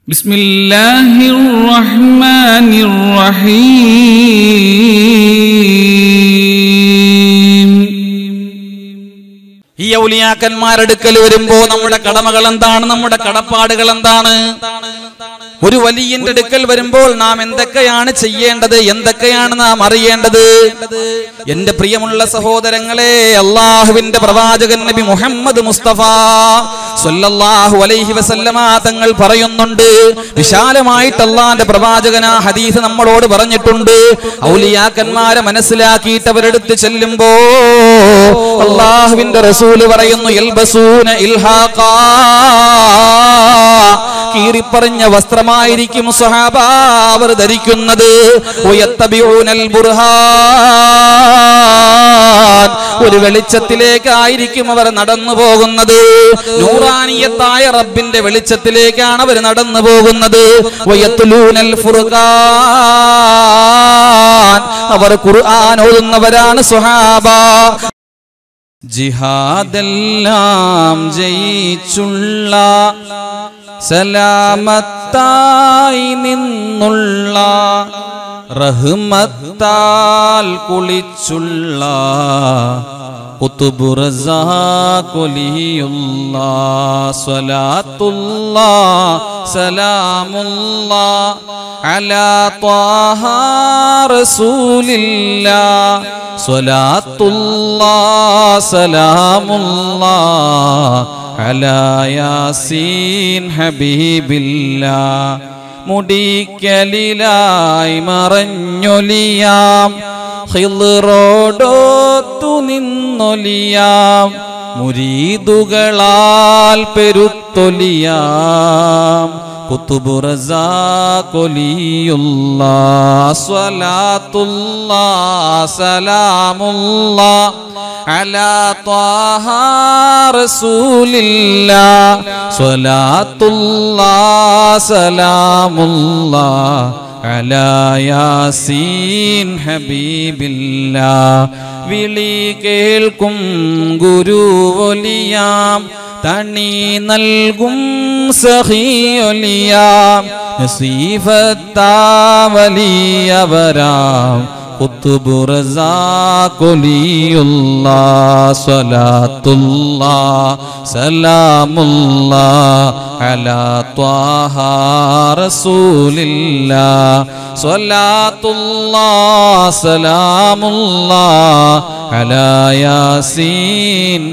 ബിസ്മില്ലാഹിർ റഹ്മാനിർ റഹീം. ഈ ഔലിയാക്കന്മാരെടുക്കൽ വരുമ്പോ നമ്മുടെ കടമകൾ എന്താണ്, നമ്മുടെ കടപ്പാടുകൾ എന്താണ്? ഒരു വലിയന്റെ അടുക്കൽ വരുമ്പോൾ നാം എന്തൊക്കെയാണ് ചെയ്യേണ്ടത്, എന്തൊക്കെയാണ് നാം അറിയേണ്ടത്? എന്റെ പ്രിയമുള്ള സഹോദരങ്ങളെ, അള്ളാഹുവിന്റെ പ്രവാചകൻ നബി മുഹമ്മദ് മുസ്തഫ സ്വല്ലല്ലാഹു അലൈഹി വസല്ലമ തങ്ങൾ പറയുന്നുണ്ട്, വിശാലമായിട്ട് അള്ളാന്റെ പ്രവാചകൻ ആ ഹദീസ് നമ്മളോട് പറഞ്ഞിട്ടുണ്ട്. ഔലിയാക്കന്മാരെ മനസ്സിലാക്കിയിട്ട് അവരെടുത്ത് ചെല്ലുമ്പോ അള്ളാഹുവിന്റെ റസൂല് പറയുന്നു, യൽബസൂന ഇൽഹാഖാ, കീറിപ്പറഞ്ഞ വസ്ത്രമായിരിക്കും സ്വഹാബ അവർ ധരിക്കുന്നത്. വയത്തബിഊനൽ ബുർഹാൻ, ഒരു വെളിച്ചത്തിലേക്കായിരിക്കും അവർ നടന്നു പോകുന്നത്. നൂറാനിയത്തായ റബ്ബിന്റെ വെളിച്ചത്തിലേക്കാണ് അവർ നടന്നു പോകുന്നത്. വയത്ലൂനൽ ഫുർഖാൻ, അവർ ഖുർആൻ ഓതുന്നവരാണ് സ്വഹാബ. ജിഹാദെല്ലാം ജയിച്ചുള്ള സലാമത്തായി നിന്നുള്ള റഹ്മത്താൽ കുളിച്ചുള്ള ഖുത്ബുർ റസാഖുലിയുല്ലാഹ് സ്വലാത്തുല്ലാഹ് സലാമുല്ലാഹ് അലാ ത്വാഹ റസൂലില്ലാഹ് സ്വലാത്തുല്ലാഹ് സലാമുല്ലാഹ് അലാ യാസീൻ ഹബീബില്ലാഹ്. മുടിക്കലിലായി മറഞ്ഞൊലിയാം ഖിളറോടൊത്തു നിന്നൊലിയാം മുരീദുകളാൽ പെരുത്തൊലിയാം ഖുത്ബുർ റസാഖുലിയുല്ലാഹ് സ്വലാത്തുല്ലാഹ് സലാമുല്ലാഹ് അലാ ത്വാഹ റസൂലില്ലാഹ് സ്വലാത്തുല്ലാഹ് സലാമുല്ലാഹ് അലാ യാസീൻ ഹബീബില്ലാഹ്. വിളി കേൾക്കും ഗുരുവൊലിയാം തണി നൽകും സഖിയൊലിയാം നസീഫത്താവലിയവരാം ഖുത്ബുർ റസാഖുലിയുല്ലാഹ് സ്വലാത്തുല്ലാഹ് സലാമുല്ലാഹ് അലാ ത്വാഹ റസൂലില്ലാഹ് സ്വലാത്തുല്ലാഹ് സലാമുല്ലാഹ് അലാ യാസീൻ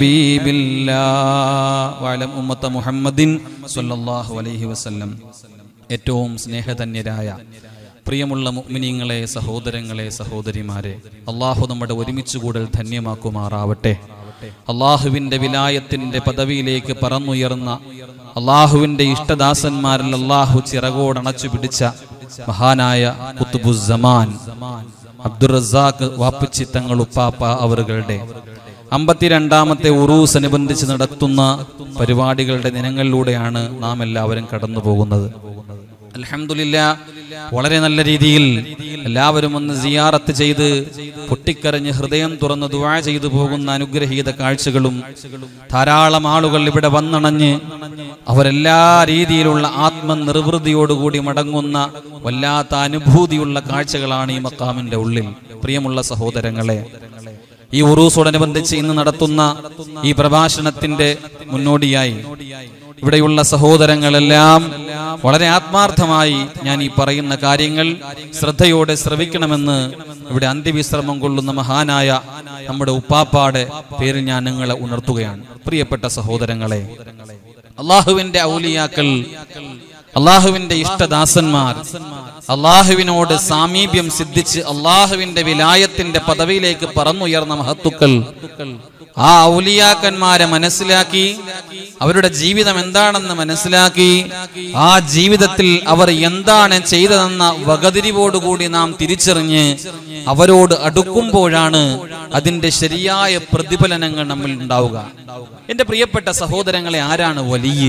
ഹബീബില്ലാഹ് വഅലം ഉമ്മത മുഹമ്മദിൻ സ്വല്ലല്ലാഹു അലൈഹി വസല്ലം. ഏറ്റവും സ്നേഹധന്യരായ പ്രിയമുള്ള മുഅ്മിനീങ്ങളെ, സഹോദരങ്ങളെ, സഹോദരിമാരെ, അള്ളാഹു നമ്മുടെ ഒരുമിച്ച് കൂടൽ ധന്യമാക്കുമാറാവട്ടെ. അള്ളാഹുവിന്റെ വിലായത്തിന്റെ പദവിയിലേക്ക് പറന്നുയർന്ന അള്ളാഹുവിന്റെ ഇഷ്ടദാസന്മാരിൽ അള്ളാഹു ചിറകോടണച്ചു പിടിച്ച മഹാനായ ഖുത്ബുസ്സമാൻ അബ്ദുർ റസാഖ് വാപ്പച്ചി തങ്ങൾ ഉപ്പാപ്പ അവറുകളുടെ 52ാമത്തെ ഉറൂസ് അനുബന്ധിച്ച് നടത്തുന്ന പരിപാടികളുടെ ദിനങ്ങളിലൂടെയാണ് നാം എല്ലാവരും കടന്നു പോകുന്നത്. അൽഹംദുലില്ലാഹ്, വളരെ നല്ല രീതിയിൽ എല്ലാവരും ഒന്ന് സിയാറത്ത് ചെയ്ത് പൊട്ടിക്കരഞ്ഞ് ഹൃദയം തുറന്ന് ദുആ ചെയ്തു പോകുന്ന അനുഗ്രഹീത കാഴ്ചകളും ധാരാളം ആളുകൾ ഇവിടെ വന്നണഞ്ഞ് അവരെല്ലാ രീതിയിലുള്ള ആത്മനിർവൃതിയോടുകൂടി മടങ്ങുന്ന വല്ലാത്ത അനുഭൂതിയുള്ള കാഴ്ചകളാണ് ഈ മക്കാമിന്റെ ഉള്ളിൽ. പ്രിയമുള്ള സഹോദരങ്ങളെ, ഈ ഉറൂസോടനുബന്ധിച്ച് ഇന്ന് നടത്തുന്ന ഈ പ്രഭാഷണത്തിന്റെ മുന്നോടിയായി ഇവിടെയുള്ള സഹോദരങ്ങളെല്ലാം വളരെ ആത്മാർത്ഥമായി ഞാൻ ഈ പറയുന്ന കാര്യങ്ങൾ ശ്രദ്ധയോടെ ശ്രവിക്കണമെന്ന് ഇവിടെ അന്ത്യവിശ്രമം കൊള്ളുന്ന മഹാനായ നമ്മുടെ ഉപ്പാപ്പാടെ പേരിൽ ഞാൻ നിങ്ങളെ ഉണർത്തുകയാണ്. പ്രിയപ്പെട്ട സഹോദരങ്ങളെ, അള്ളാഹുവിന്റെ ഔലിയാക്കൾ, അള്ളാഹുവിന്റെ ഇഷ്ടദാസന്മാർ, അള്ളാഹുവിനോട് സാമീപ്യം സിദ്ധിച്ച് അള്ളാഹുവിന്റെ വിലായത്തിന്റെ പദവിയിലേക്ക് പറന്നുയർന്ന മഹത്തുക്കൾ, ആ ഔലിയാക്കന്മാരെ മനസ്സിലാക്കി അവരുടെ ജീവിതം എന്താണെന്ന് മനസ്സിലാക്കി ആ ജീവിതത്തിൽ അവർ എന്താണ് ചെയ്തതെന്ന വകതിരിവോടുകൂടി നാം തിരിച്ചറിഞ്ഞ് അവരോട് അടുക്കുമ്പോഴാണ് അതിന്റെ ശരിയായ പ്രതിഫലനങ്ങൾ നമ്മിൽ ഉണ്ടാവുക. എന്റെ പ്രിയപ്പെട്ട സഹോദരങ്ങളെ, ആരാണ് വലിയ?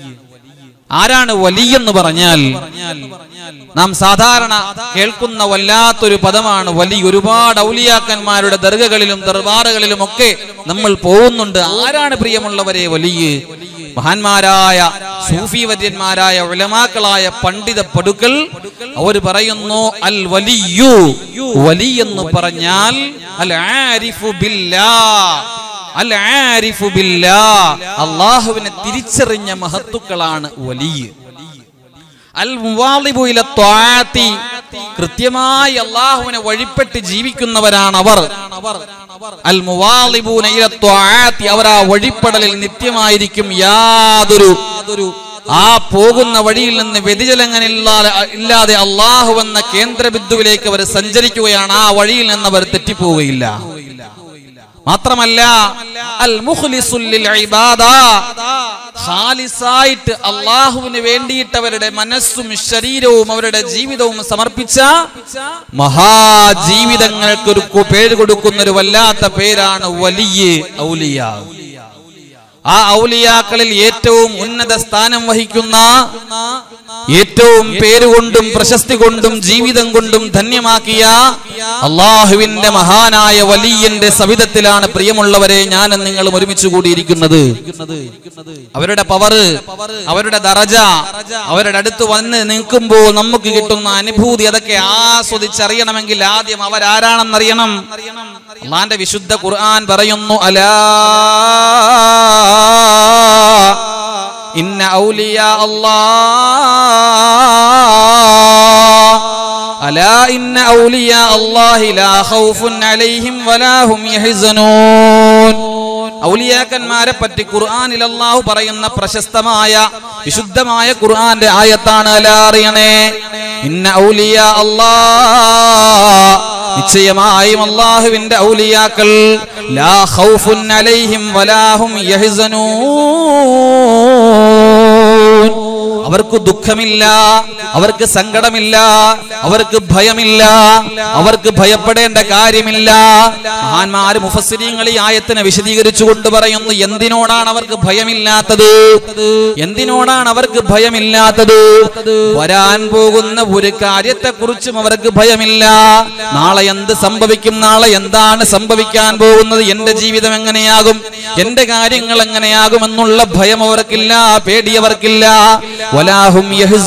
ആരാണ് വലിയെന്ന് പറഞ്ഞാൽ നാം സാധാരണ കേൾക്കുന്ന വല്ലാത്തൊരു പദമാണ് വലി. ഒരുപാട് ഔലിയാക്കന്മാരുടെ ദർഗകളിലും ദർബാറുകളിലും ഒക്കെ നമ്മൾ പോകുന്നുണ്ട്. ആരാണ് പ്രിയമുള്ളവരെ വലിയ? മഹാന്മാരായ സൂഫി വര്യന്മാരായ ഉലമാക്കളായ പണ്ഡിത പടുക്കൾ അവർ പറയുന്നു, അൽ വലിയു, വലി എന്ന് പറഞ്ഞാൽ അൽ ആരിഫു ബില്ലാഹ്, അൽ ആരിഫു ബില്ലാഹ്, അല്ലാഹുവിനെ തിരിച്ചറിഞ്ഞ മഹത്തുക്കളാണ് വലി. അൽ മുവാളിബു ഇല ത്വാഅത്തി, കൃത്യമായി അല്ലാഹുവിനെ വഴിപ്പെട്ട് ജീവിക്കുന്നവരാണ് അവർ. അൽ മുവാളിബൂന ഇല ത്വാഅത്തി, അവർ ആ വഴിപ്പെടലിൽ നിത്യമായിരിക്കും. യാതൊരു ആ പോകുന്ന വഴിയിൽ നിന്ന് വ്യതിചലനങ്ങളില്ലാതെ അല്ലാഹു എന്ന കേന്ദ്ര ബിന്ദുവിലേക്ക് അവർ സഞ്ചരിക്കുകയാണ്. ആ വഴിയിൽ നിന്ന് അവർ തെറ്റിപ്പോവുകയില്ല. മാത്രമല്ല അൽ മുഖ്ലിസുൽ ലിൽ ഇബാദ, ഖാലിസായിട്ട് അല്ലാഹുവിന് വേണ്ടിയിട്ട് അവരുടെ മനസ്സും ശരീരവും അവരുടെ ജീവിതവും സമർപ്പിച്ച മഹാജീവിതങ്ങൾക്ക് ഒരു പേര് കൊടുക്കുന്ന ഒരു വല്ലാത്ത പേരാണ് വലിയ ഔലിയ. ആ ഔലിയാക്കളിൽ ഏറ്റവും ഉന്നത സ്ഥാനം വഹിക്കുന്ന, ഏറ്റവും പേരുകൊണ്ടും പ്രശസ്തി കൊണ്ടും ജീവിതം കൊണ്ടും ധന്യമാക്കിയ അള്ളാഹുവിന്റെ മഹാനായ വലിയന്റെ സവിധത്തിലാണ് പ്രിയമുള്ളവരെ ഞാനും നിങ്ങളും ഒരുമിച്ച് കൂടിയിരിക്കുന്നത്. അവരുടെ പവറ്, അവരുടെ ദറജ, അവരുടെ അടുത്ത് വന്ന് നിൽക്കുമ്പോൾ നമുക്ക് കിട്ടുന്ന അനുഭൂതി, അതൊക്കെ ആസ്വദിച്ചറിയണമെങ്കിൽ ആദ്യം അവരാരാണെന്നറിയണം. അള്ളാന്റെ വിശുദ്ധ ഖുർആൻ പറയുന്നു, അലാ ഇന്ന ഔലിയാ അല്ലാഹ്, അലാ ഇന്ന ഔലിയാ അല്ലാഹി ലാ ഖൗഫുൻ അലൈഹിം വലാ ഹും യഹ്സനൂൻ. ഔലിയാക്കന്മാരെ പറ്റി ഖുർആനിൽ അല്ലാഹു പറയുന്ന പ്രശസ്തമായ വിശുദ്ധമായ ഖുർആന്റെ ആയത്താണ്. അലാ അറിയണേ, ഇന്ന ഔലിയാ അല്ലാഹ്, നിശ്ചയമായും അല്ലാഹുവിന്റെ ഔലിയാക്കൾ, ലാ ഖൗഫുൻ അലൈഹിം വലാ ഹും യഹ്സനൂൻ, അവർക്ക് ദുഃഖമില്ല, അവർക്ക് സങ്കടമില്ല, അവർക്ക് ഭയമില്ല, അവർക്ക് ഭയപ്പെടേണ്ട കാര്യമില്ല. മഹാന്മാര് മുഫസ്സിരീങ്ങൾ ഈ ആയത്തിനെ വിശദീകരിച്ചുകൊണ്ട് പറയുന്നു, എന്തിനോടാണ് അവർക്ക് ഭയമില്ലാത്തത്? എന്തിനോടാണ് അവർക്ക് ഭയമില്ലാത്തത്? വരാൻ പോകുന്ന ഒരു കാര്യത്തെക്കുറിച്ചും അവർക്ക് ഭയമില്ല. നാളെ എന്ത് സംഭവിക്കും, നാളെ എന്താണ് സംഭവിക്കാൻ പോകുന്നത്, എന്റെ ജീവിതം എങ്ങനെയാകും, എന്റെ കാര്യങ്ങൾ എങ്ങനെയാകും എന്നുള്ള ഭയം അവർക്കില്ല, പേടി അവർക്കില്ല. വലാഹും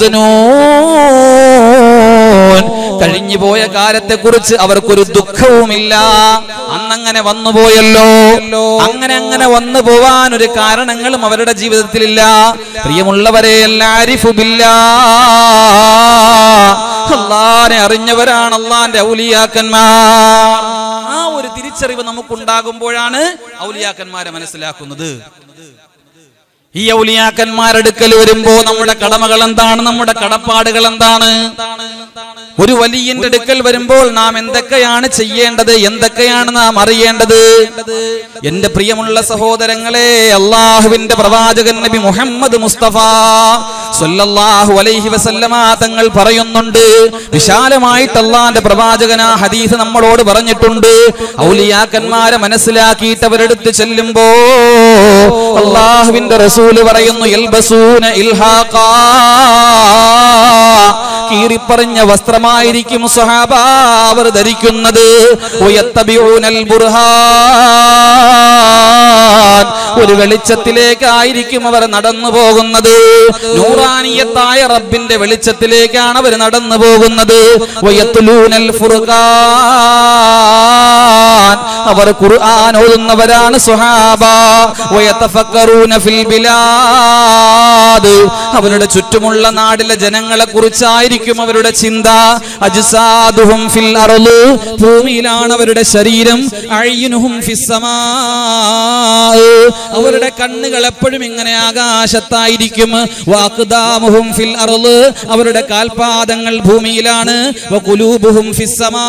യഹ്സനൂൻ, കഴിഞ്ഞു പോയ കാര്യത്തെക്കുറിച്ച് അവർക്കൊരു ദുഃഖവുമില്ല. അന്നങ്ങനെ വന്നുപോയല്ലോ, അങ്ങനെ വന്നു പോവാൻ ഒരു കാരണങ്ങളും അവരുടെ ജീവിതത്തിലില്ല. പ്രിയമുള്ളവരെ, ആരിഫു ബില്ലാഹ്, അല്ലാഹനെ അറിഞ്ഞവരാണ് അല്ലാഹന്റെ ഔലിയാക്കന്മാർ. ആ ഒരു തിരിച്ചറിവ് നമുക്കുണ്ടാകുമ്പോഴാണ് ഔലിയാക്കന്മാരെ മനസ്സിലാക്കുന്നത്. ഈ ഔലിയാക്കന്മാരെടുക്കൽ വരുമ്പോ നമ്മുടെ കടമകൾ എന്താണ്, നമ്മുടെ കടപ്പാടുകൾ എന്താണ്? ഒരു വലിയന്റെ അടുക്കൽ വരുമ്പോൾ നാം എന്തൊക്കെയാണ് ചെയ്യേണ്ടത്, എന്തൊക്കെയാണ് നാം അറിയേണ്ടത്? എന്റെ പ്രിയമുള്ള സഹോദരങ്ങളെ, അള്ളാഹുവിന്റെ പ്രവാചകൻ നബി മുഹമ്മദ് മുസ്തഫ സല്ലല്ലാഹു അലൈഹി വസല്ലമ തങ്ങൾ പറയുന്നുണ്ട്, വിശാലമായിട്ട് അള്ളാന്റെ പ്രവാചകൻ ആ ഹദീസ് നമ്മളോട് പറഞ്ഞിട്ടുണ്ട്. ഔലിയാക്കന്മാരെ മനസ്സിലാക്കിയിട്ട് അവരെടുത്ത് ചെല്ലുമ്പോ അള്ളാഹുവിന്റെ റസൂല് പറയുന്നു, യൽബസൂന ഇൽഹാഖാ, കീറിപ്പറഞ്ഞ വസ്ത്രമായിരിക്കും സ്വഹാബ അവർ ധരിക്കുന്നത്. വയത്തബിഊനൽ ബുർഹാൻ, ഒരു വെളിച്ചത്തിലേക്കായിരിക്കും അവർ നടന്നു പോകുന്നത്. നൂറാനിയത്തായ റബ്ബിന്റെ വെളിച്ചത്തിലേക്കാണ് അവർ നടന്നു പോകുന്നത്. വയത്ലൂനൽ ഫുർഖാൻ, അവർ ഖുർആൻ ഓതുന്നവരാണ് സ്വഹാബ. വയതഫക്കറൂന ഫിൽ ബിലാദ്, അവരുടെ ചുറ്റുമുള്ള നാടിലെ ജനങ്ങളെ കുറിച്ചായിരിക്കും അവരുടെ ചിന്ത. അജ്സാദുഹും ഫിൽ അർള്, ഭൂമിയിലാണ് അവരുടെ ശരീരം. അയ്യുനുഹും ഫിസ് സമാ, അവരുടെ കണ്ണുകൾ എപ്പോഴും ഇങ്ങനെ ആകാശത്തായിരിക്കും. വഅഖ്ദാമുഹും ഫിൽ അർള്, അവരുടെ കാൽപാദങ്ങൾ ഭൂമിയിലാണ്. വഖുലൂബുഹും ഫിസ് സമാ,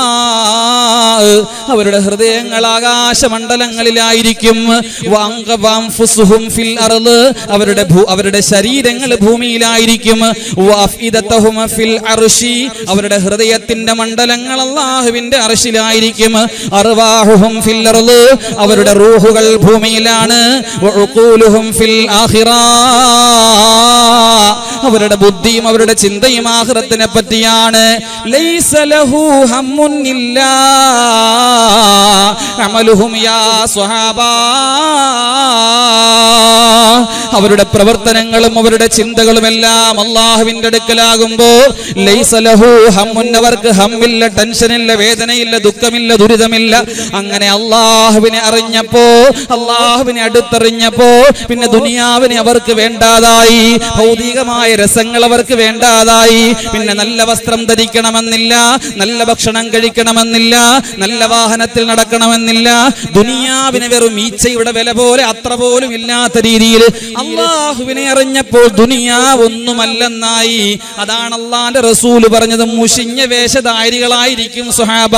അവരുടെ ഹൃദയങ്ങൾ ആകാശമണ്ഡലങ്ങളിലായിരിക്കും. വഅൻഫുസുഹും ഫിൽ അർള്, അവരുടെ ശരീരങ്ങൾ ഭൂമിയിലായിരിക്കും. വഅഫ്ഇദതഹും ഫിൽ അർശി, അവരുടെ ഹൃദയത്തിന്റെ മണ്ഡലങ്ങൾ അല്ലാഹുവിന്റെ അർശിലായിരിക്കും. അർവാഹുഹും ഫിൽ അർള്, അവരുടെ റൂഹുകൾ ഭൂമിയിലാണ്. വഉഖൂലുഹും ഫിൽ ആഖിറ, അവരുടെ ബുദ്ധിയും അവരുടെ ചിന്തയും ആഖിറത്തിനെ പറ്റിയാണ്. ലൈസ ലഹു ഹമ്മുൻ ഇല്ലാ അമലുഹും യാ സ്വഹാബാ, അവരുടെ പ്രവർത്തനങ്ങളും അവരുടെ ചിന്തകളും എല്ലാം അല്ലാഹുവിന്റെ അടുക്കലാകുമ്പോ ലൈസ ലഹു ഹമ്മുൻ, അവർക്ക് ഹമ്മില്ല, ടെൻഷനില്ല, വേദനയില്ല, ദുഃഖമില്ല, ദുരിതമില്ല. അങ്ങനെ അല്ലാഹുവിനെ അറിഞ്ഞപ്പോ, അല്ലാഹുവിനെ അടുത്തറിഞ്ഞപ്പോ പിന്നെ ദുനിയാവിനെ അവർക്ക് വേണ്ടാതായി, ഭൗതികമായ രസങ്ങൾ അവർക്ക് വേണ്ടാതായി. പിന്നെ നല്ല വസ്ത്രം ധരിക്കണമെന്നില്ല, നല്ല ഭക്ഷണം കഴിക്കണമെന്നില്ല, നല്ല വാഹനത്തിൽ നടക്കണമെന്നില്ല. ദുനിയാവിനെ വെറും ഈച്ചയുടെ വില പോലെ അത്ര പോലും ഇല്ലാത്ത രീതിയിൽ അല്ലാഹുവിനെ അറിഞ്ഞപ്പോൾ ദുനിയാവൊന്നുമല്ലെന്നായി. അതാണ് അല്ലാഹുവിന്റെ റസൂല് പറഞ്ഞത്, മുഷിഞ്ഞ വേഷധാരികളായിരിക്കും സ്വഹാബ.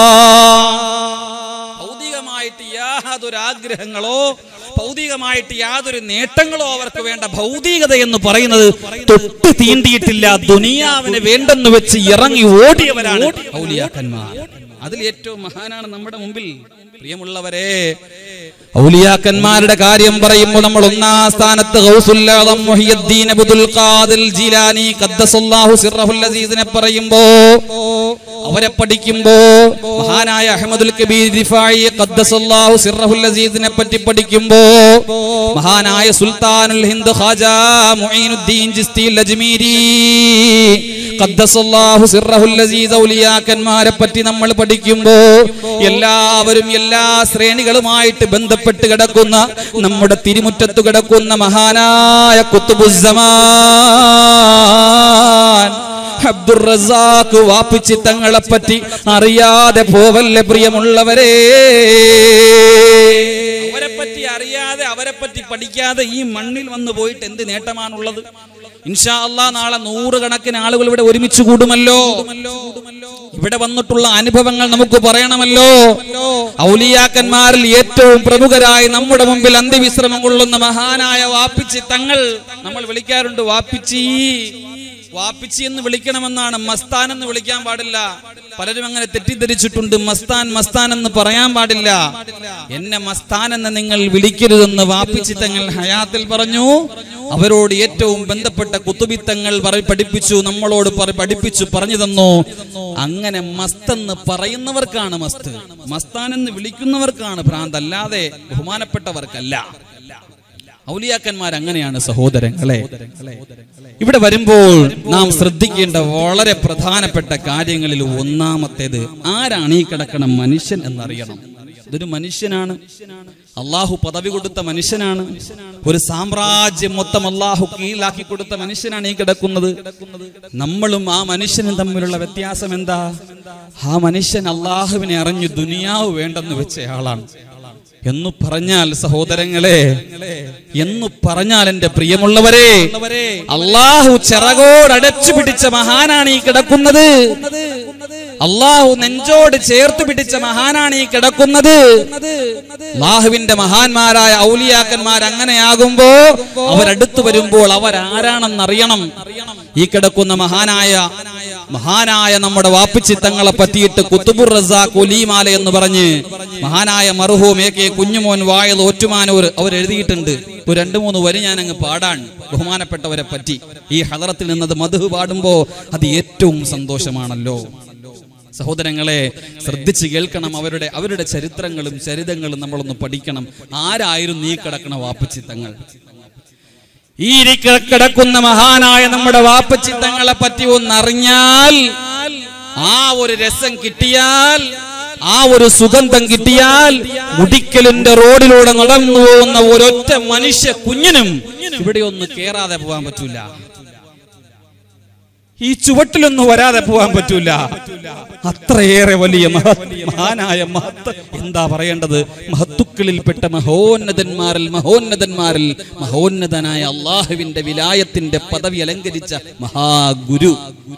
ഭൗതികമായിട്ട് യാതൊരു ആഗ്രഹങ്ങളോ ഭൗതികമായിട്ട് യാതൊരു നേട്ടങ്ങളോ അവർക്ക് വേണ്ട. ഭൗതികത എന്ന് പറയുന്നത് തൊട്ട് തീണ്ടിയിട്ടില്ല, ദുനിയാവിന് വേണ്ടെന്ന് വെച്ച് ഇറങ്ങി ഓടിയവരാണ് ഔലിയാക്കന്മാർ. അതിൽ ഏറ്റവും മഹാനാണ് നമ്മുടെ മുമ്പിൽ. പ്രിയമുള്ളവരെ, ഔലിയാക്കന്മാരുടെ കാര്യം പറയുമ്പോൾ നമ്മൾ ഒന്നാം സ്ഥാനത്ത് ഗൗസുൽ ആദം മുഹിയുദ്ദീൻ അബ്ദുൽ ഖാദിർ ജീലാനി ഖദ്ദസല്ലാഹു സിർറഹുൽ അസീസിനെ പറയുമ്പോ, അവരെ പഠിക്കുമ്പോ, മഹാനായ അഹ്മദുൽ കബീർ റിഫായി ഖദ്ദസല്ലാഹു സിർറഹുൽ അസീസിനെ പറ്റി പഠിക്കുമ്പോ, മഹാനായ സുൽത്താനുൽ ഹിന്ദ് ഖാജാ മുഈനുദ്ദീൻ ചിസ്തി അജ്മീരി ഖദ്ദസല്ലാഹു സിർറഹുൽ അസീസ് ഔലിയാക്കന്മാരെ പറ്റി നമ്മൾ പഠിക്കുമ്പോ, എല്ലാവരും എല്ലാ ശ്രേണികളുമായിട്ട് ബന്ധപ്പെട്ട് കിടക്കുന്ന, നമ്മുടെ തിരുമുറ്റത്ത് കിടക്കുന്ന മഹാനായ ഖുത്ബുസ്സമാൻ അബ്ദുർ റസാഖ് വാപ്പിച്ചി തങ്ങളെ പറ്റി അറിയാതെ പോവല്ലേ പ്രിയമുള്ളവരെ. അവരെ പറ്റി അറിയാതെ, അവരെ പറ്റി പഠിക്കാതെ ഈ മണ്ണിൽ വന്നു പോയിട്ട് എന്ത് നേട്ടമാണുള്ളത്? ഇൻഷാ അല്ലാഹ് നാളെ 100 കണക്കിന് ആളുകൾ ഇവിടെ ഒരുമിച്ച് കൂടുമല്ലോ. ഇവിടെ വന്നിട്ടുള്ള അനുഭവങ്ങൾ നമുക്ക് പറയണമല്ലോ. ഔലിയാക്കന്മാരിൽ ഏറ്റവും പ്രമുഖരായി നമ്മുടെ മുമ്പിൽ അന്ത്യവിശ്രമം കൊള്ളുന്ന മഹാനായ വാപ്പിച്ചി തങ്ങൾ, നമ്മൾ വിളിക്കാറുണ്ട് വാപ്പിച്ചി. വാപ്പിച്ചി എന്ന് വിളിക്കണമെന്നാണ്, മസ്താൻ എന്ന് വിളിക്കാൻ പാടില്ല. പലരും അങ്ങനെ തെറ്റിദ്ധരിച്ചിട്ടുണ്ട്. മസ്താൻ മസ്താൻ എന്ന് പറയാൻ പാടില്ല. എന്നെ മസ്താൻ എന്ന് നിങ്ങൾ വിളിക്കരുതെന്ന് വാപ്പിച്ചി തങ്ങൾ ഹയാത്തിൽ പറഞ്ഞു. അവരോട് ഏറ്റവും ബന്ധപ്പെട്ട കുത്തുബിത്തങ്ങൾ പഠിപ്പിച്ചു, നമ്മളോട് പഠിപ്പിച്ചു പറഞ്ഞു തന്നു. അങ്ങനെ മസ്തെന്ന് പറയുന്നവർക്കാണ് മസ്ത്, മസ്താൻ എന്ന് വിളിക്കുന്നവർക്കാണ് ഭ്രാന്ത്, അല്ലാതെ ബഹുമാനപ്പെട്ടവർക്കല്ല. ഔലിയാക്കന്മാർ അങ്ങനെയാണ് സഹോദരങ്ങളെ. ഇവിടെ വരുമ്പോൾ നാം ശ്രദ്ധിക്കേണ്ട വളരെ പ്രധാനപ്പെട്ട കാര്യങ്ങളിൽ ഒന്നാമത്തേത്, ആരാണ് ഈ കിടക്കണ മനുഷ്യൻ എന്നറിയണം. ഇതൊരു മനുഷ്യനാണ്, അള്ളാഹു പദവി കൊടുത്ത മനുഷ്യനാണ്, ഒരു സാമ്രാജ്യം മൊത്തം അള്ളാഹു കീഴിലാക്കി കൊടുത്ത മനുഷ്യനാണ് ഈ കിടക്കുന്നത്. നമ്മളും ആ മനുഷ്യനും തമ്മിലുള്ള വ്യത്യാസം എന്താ? ആ മനുഷ്യൻ അള്ളാഹുവിനെ അറിഞ്ഞു ദുനിയാവ് വേണ്ടെന്ന് വെച്ച ആളാണ്. എന്നു പറഞ്ഞാൽ സഹോദരങ്ങളെ, എന്നു പറഞ്ഞാൽ എന്റെ പ്രിയമുള്ളവരെ, അള്ളാഹു ചിറകോടടച്ചു പിടിച്ച മഹാനാണ് ഈ കിടക്കുന്നത്. അള്ളാഹു നെഞ്ചോട് ചേർത്ത് പിടിച്ച മഹാനാണ് ഈ കിടക്കുന്നത്. അള്ളാഹുവിന്റെ മഹാന്മാരായ ഔലിയാക്കന്മാർ അങ്ങനെയാകുമ്പോ അവരടുത്തു വരുമ്പോൾ അവരാരാണെന്നറിയണം. ഈ കിടക്കുന്ന മഹാനായ നമ്മുടെ വാപ്പിച്ചി തങ്ങളെ പറ്റിയിട്ട് കുത്തുബുർ റസാഖ് ഒലീമാല എന്ന് പറഞ്ഞ് മഹാനായ മർഹൂം എ.കെ. കുഞ്ഞുമോൻ വായൽ ഓറ്റുമാനൂർ അവരെഴുതിയിട്ടുണ്ട്. ഒരു 2-3 വരി ഞാൻ അങ്ങ് പാടാൻ, ബഹുമാനപ്പെട്ടവരെ പറ്റി. ഈ ഹദറത്തിൽ നിന്നത് മദ്ഹ് പാടുമ്പോ അത് ഏറ്റവും സന്തോഷമാണല്ലോ. സഹോദരങ്ങളെ, ശ്രദ്ധിച്ച് കേൾക്കണം. അവരുടെ ചരിത്രങ്ങളും ചരിതങ്ങളും നമ്മളൊന്ന് പഠിക്കണം. ആരായിരുന്നു ഈ കിടക്കണ വാപ്പച്ചി തങ്ങൾ? ഈ കിടക്കുന്ന മഹാനായ നമ്മുടെ വാപ്പച്ചി തങ്ങളെ പറ്റി ഒന്നറിഞ്ഞാൽ, ആ ഒരു രസം കിട്ടിയാൽ, ആ ഒരു സുഗന്ധം കിട്ടിയാൽ, മുടിക്കലിന്റെ റോഡിലൂടെ നടന്നു പോകുന്ന ഒരൊറ്റ മനുഷ്യ കുഞ്ഞിനും ഇവിടെ ഒന്ന് കേറാതെ പോകാൻ പറ്റൂല, ഈ ചുവട്ടിലൊന്നും വരാതെ പോകാൻ പറ്റൂല. അത്രയേറെ വലിയ മഹാനായ എന്താ പറയേണ്ടത്, മഹത്തുക്കളിൽപ്പെട്ട മഹോന്നതനായ അള്ളാഹുവിന്റെ വിലായത്തിന്റെ പദവി അലങ്കരിച്ച മഹാഗുരു,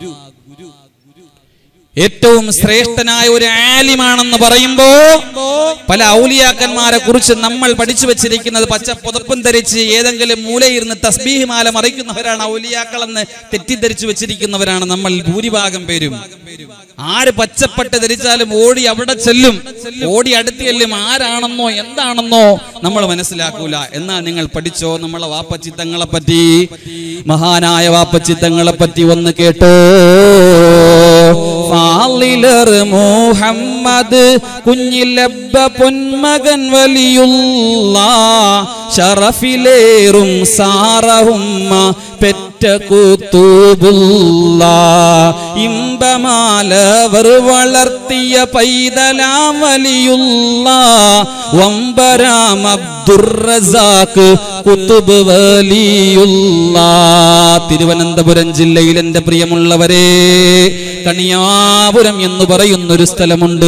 ഏറ്റവും ശ്രേഷ്ഠനായ ഒരു ആലിമാണെന്ന് പറയുമ്പോ പല ഔലിയാക്കന്മാരെ കുറിച്ച് നമ്മൾ പഠിച്ചു വെച്ചിരിക്കുന്നത് പച്ച പുതപ്പും ധരിച്ച് ഏതെങ്കിലും മൂലയിരുന്ന് തസ്ബീഹ് മാല മറിക്കുന്നവരാണ് ഔലിയാക്കളെന്ന് തെറ്റിദ്ധരിച്ചു വെച്ചിരിക്കുന്നവരാണ് നമ്മൾ ഭൂരിഭാഗം പേരും. ആര് പച്ചപ്പട്ട് ധരിച്ചാലും ഓടി അവിടെ ചെല്ലും, ഓടി അടുത്ത് ചെല്ലും. ആരാണെന്നോ എന്താണെന്നോ നമ്മൾ മനസ്സിലാക്കൂല. എന്നാൽ നിങ്ങൾ പഠിച്ചോ നമ്മളെ വാപ്പച്ചിത്തങ്ങളെ പറ്റി, മഹാനായ വാപ്പച്ചിത്തങ്ങളെ പറ്റി ഒന്ന് കേട്ടോ. ഫാളിലർ മുഹമ്മദ് കുഞ്ഞിലബ്ബ പൊന്മകൻ വലിയുള്ള ഷറഫിലേറും സാറഹുമ്മ പെറ്റ കുത്തൂബുള്ള ഇമ്പമാലവർ വളർത്തിയ പൈതലാം വലിയുള്ള വമ്പരാം അബ്ദുർ റസാഖ് കുത്തുബ് വലിയുള്ള. തിരുവനന്തപുരം ജില്ലയിൽ എൻ്റെ പ്രിയമുള്ളവരെ, കണിയാപുരം എന്ന് പറയുന്നൊരു സ്ഥലമുണ്ട്.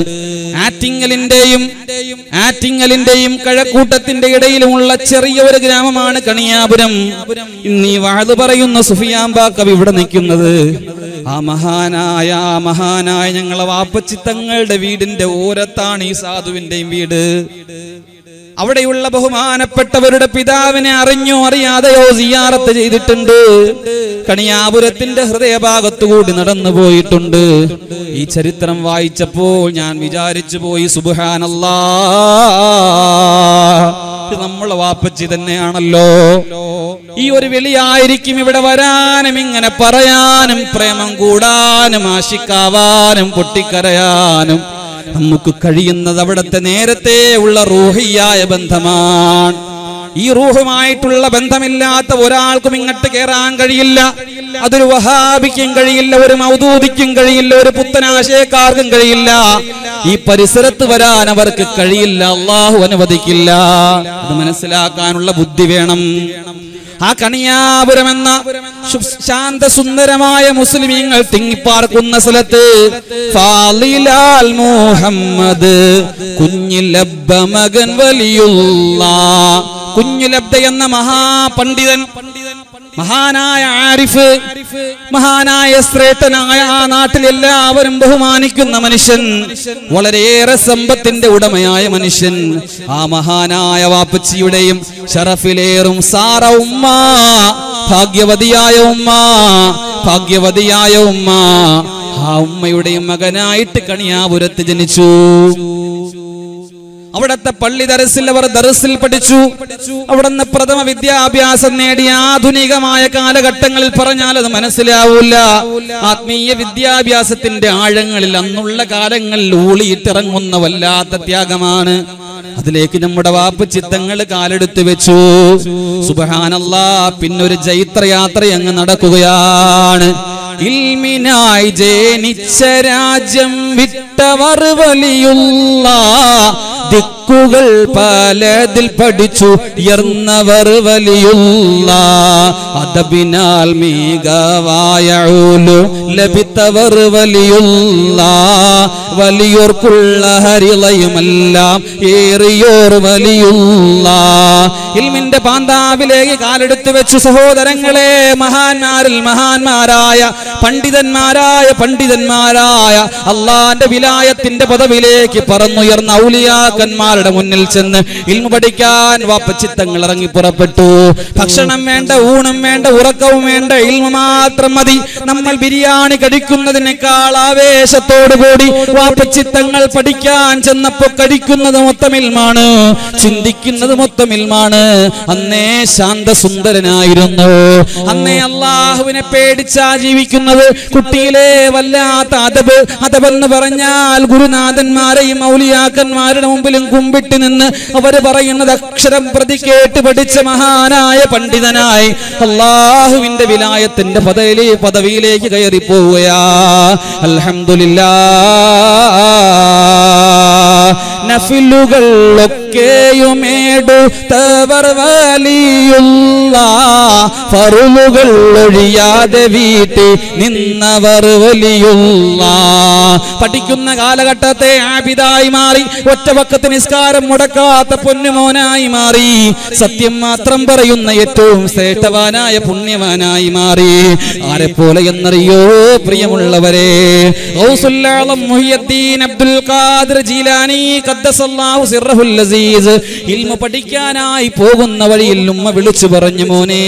ആറ്റിങ്ങലിന്റെയും കഴക്കൂട്ടത്തിന്റെ ഇടയിലുമുള്ള ചെറിയ ഒരു ഗ്രാമമാണ് കണിയാപുരം. ഇന്ന് ഈ വാഴ് പറയുന്ന സുഫിയാൻ ബാക്കവി ഇവിടെ നിൽക്കുന്നത് ആ മഹാനായ ഞങ്ങളെ വാപ്പച്ചി തങ്ങളുടെ വീടിന്റെ ഓരത്താണ് ഈ സാധുവിന്റെയും വീട്. അവിടെയുള്ള ബഹുമാനപ്പെട്ടവരുടെ പിതാവിനെ അറിഞ്ഞോ അറിയാതെയോ സിയാറത്ത് ചെയ്തിട്ടുണ്ട്. കണിയാപുരത്തിന്റെ ഹൃദയഭാഗത്തുകൂടി നടന്നു പോയിട്ടുണ്ട്. ഈ ചരിത്രം വായിച്ചപ്പോൾ ഞാൻ വിചാരിച്ചു പോയി, സുബ്ഹാനല്ലാഹ്, നമ്മളെ വാപ്പച്ചി തന്നെയാണല്ലോ. ഈ ഒരു വിളിയായിരിക്കും ഇവിടെ വരാനും ഇങ്ങനെ പറയാനും പ്രേമം കൂടാനും ആശിക്കാവാനും പൊട്ടിക്കരയാനും നമുക്ക് കഴിയുന്നത് അവിടത്തെ നേരത്തെ ഉള്ള റൂഹിയായ ബന്ധമാണ്. ഈ റൂഹുമായിട്ടുള്ള ബന്ധമില്ലാത്ത ഒരാൾക്കും ഇങ്ങോട്ട് കയറാൻ കഴിയില്ല. അതൊരു വഹാബിക്കും കഴിയില്ല, ഒരു മൗദൂദിക്കും കഴിയില്ല, ഒരു പുത്തനാശയക്കാർക്കും കഴിയില്ല. ഈ പരിസരത്ത് വരാൻ അവർക്ക് കഴിയില്ല, അള്ളാഹു അനുവദിക്കില്ല. അത് മനസ്സിലാക്കാനുള്ള ബുദ്ധി വേണം. ആ കണിയാപുരം എന്ന ശാന്തസുന്ദരമായ മുസ്ലിമീങ്ങൾ തിങ്ങിപ്പാർക്കുന്ന സ്ഥലത്ത് ഫാളിലാൽ മുഹമ്മദ് കുഞ്ഞിലബ്ബ മകൻ വലിയുള്ള കുഞ്ഞിലബ്ദ എന്ന മഹാപണ്ഡിതൻ, മഹാനായ ആരിഫ്, മഹാനായ ശ്രേഷ്ഠനായ ആ നാട്ടിൽ എല്ലാവരും ബഹുമാനിക്കുന്ന മനുഷ്യൻ, വളരെയേറെ സമ്പത്തിന്റെ ഉടമയായ മനുഷ്യൻ, ആ മഹാനായ വാപ്പച്ചിയുടെയും ഷറഫിലേറും സാറ ഉമ്മ, ഭാഗ്യവതിയായ ഉമ്മ, ആ ഉമ്മയുടെയും മകനായിട്ട് കണിയാപുരത്ത് ജനിച്ചു. അവിടത്തെ പള്ളി ദർസിൽ അവർ ദർസിൽ പഠിച്ചു. അവിടുന്ന് പ്രഥമ വിദ്യാഭ്യാസം നേടിയ ആധുനികമായ കാലഘട്ടങ്ങളിൽ പറഞ്ഞാൽ അത് മനസ്സിലാവൂല. ആത്മീയ വിദ്യാഭ്യാസത്തിന്റെ ആഴങ്ങളിൽ അന്നുള്ള കാലങ്ങളിൽ ഊളിയിട്ടിറങ്ങുന്ന വല്ലാത്ത ത്യാഗമാണ്. അതിലേക്ക് നമ്മുടെ വാപ്പച്ചിത്തങ്ങൾ കാലെടുത്ത് വെച്ചു. സുബ്ഹാനല്ലാഹ്, പിന്നൊരു ജൈത്രയാത്ര അങ്ങ് നടക്കുകയാണ്. ഇൽമിനായി ജനിച്ച രാജ്യം വിട്ടവർ വലിയുള്ള ദിക്കുകൾ പലതിൽ പഠിച്ചു ഉയർന്നവർ വലിയുള്ള അദബിനാൽ മികവായ ഉലൂം ലഭിത്തവർ വലിയുള്ള വലിയോർക്കുള്ള ഹരിളയുമെല്ലാം ഏറിയോർ വലിയുള്ള. ഇൽമിന്റെ പാന്താവിലേക്ക് കാലെടുത്ത് വെച്ചു. സഹോദരങ്ങളെ, മഹാന്മാരായ പണ്ഡിതന്മാരായ അള്ളാന്റെ വിലായത്തിന്റെ പദവിയിലേക്ക് പറന്നുയർന്ന ഔലിയാക്കന്മാരുടെ മുന്നിൽ ചെന്ന് ഇൽമു പഠിക്കാൻ വാപ്പച്ചിത്തങ്ങൾ ഇറങ്ങി പുറപ്പെട്ടു. ഭക്ഷണം വേണ്ട, ഊണും വേണ്ട, ഉറക്കവും വേണ്ട, ഇൽമു മാത്രം മതി. നമ്മൾ ബിരിയാണി കഴിക്കുന്നതിനേക്കാൾ ആവേശത്തോടു കൂടി വാപ്പച്ചിത്തങ്ങൾ പഠിക്കാൻ ചെന്നപ്പോ കഴിക്കുന്നത് മൊത്തം ഇൽമാണ്, ചിന്തിക്കുന്നത് മൊത്തം ഇൽമാണ്. അന്നേ ശാന്തസുന്ദരനായിരുന്നു. അന്നേ അള്ളാഹുവിനെ പേടിച്ചാ ജീവിക്കുന്നത്. കുട്ടിയിലെ വല്ലാത്ത അതബെന്ന് പറഞ്ഞാൽ ഗുരുനാഥന്മാരെയും ഔലിയാക്കന്മാരുടെ മുമ്പിലും കുമ്പിട്ട് നിന്ന് അവർ പറയുന്നത് അക്ഷരം പ്രതി കേട്ട് പഠിച്ച മഹാനായ പണ്ഡിതനായി അള്ളാഹുവിന്റെ വിലായത്തിന്റെ പദവിയിലേക്ക് കയറി പോവുകയാ. അൽഹംദുലില്ലാഹ്, നഫിലുകളൊക്കെയുമേടുത്തവർ വലിയുള്ള ഫറുലുകൾ ഒഴിയാതെ വീട്ടിൽ നിന്നവർ വലിയുള്ള. പഠിക്കുന്ന കാലഘട്ടത്തെ ആബിദായി മാറി, ഒറ്റ വക്കത്ത് നിസ്കാരം മുടക്കാത്ത പൊന്നുമോനായി മാറി, സത്യം മാത്രം പറയുന്ന ഏറ്റവും ശ്രേഷ്ഠവാനായ പുണ്യവാനായി മാറി. ആരെപ്പോലെ എന്നറിയോ പ്രിയമുള്ളവരെ? ഗൗസുൽ ആലം മുഹിയുദ്ദീൻ അബ്ദുൽ ഖാദിർ ജീലാനി ഖദ്ദസല്ലാഹു സിർറഹുൽ അസീസ് ഇൽമു പഠിക്കാനായി പോകുന്ന വഴിയിൽ ഉമ്മ വിളിച്ചു പറഞ്ഞു, മോനെ,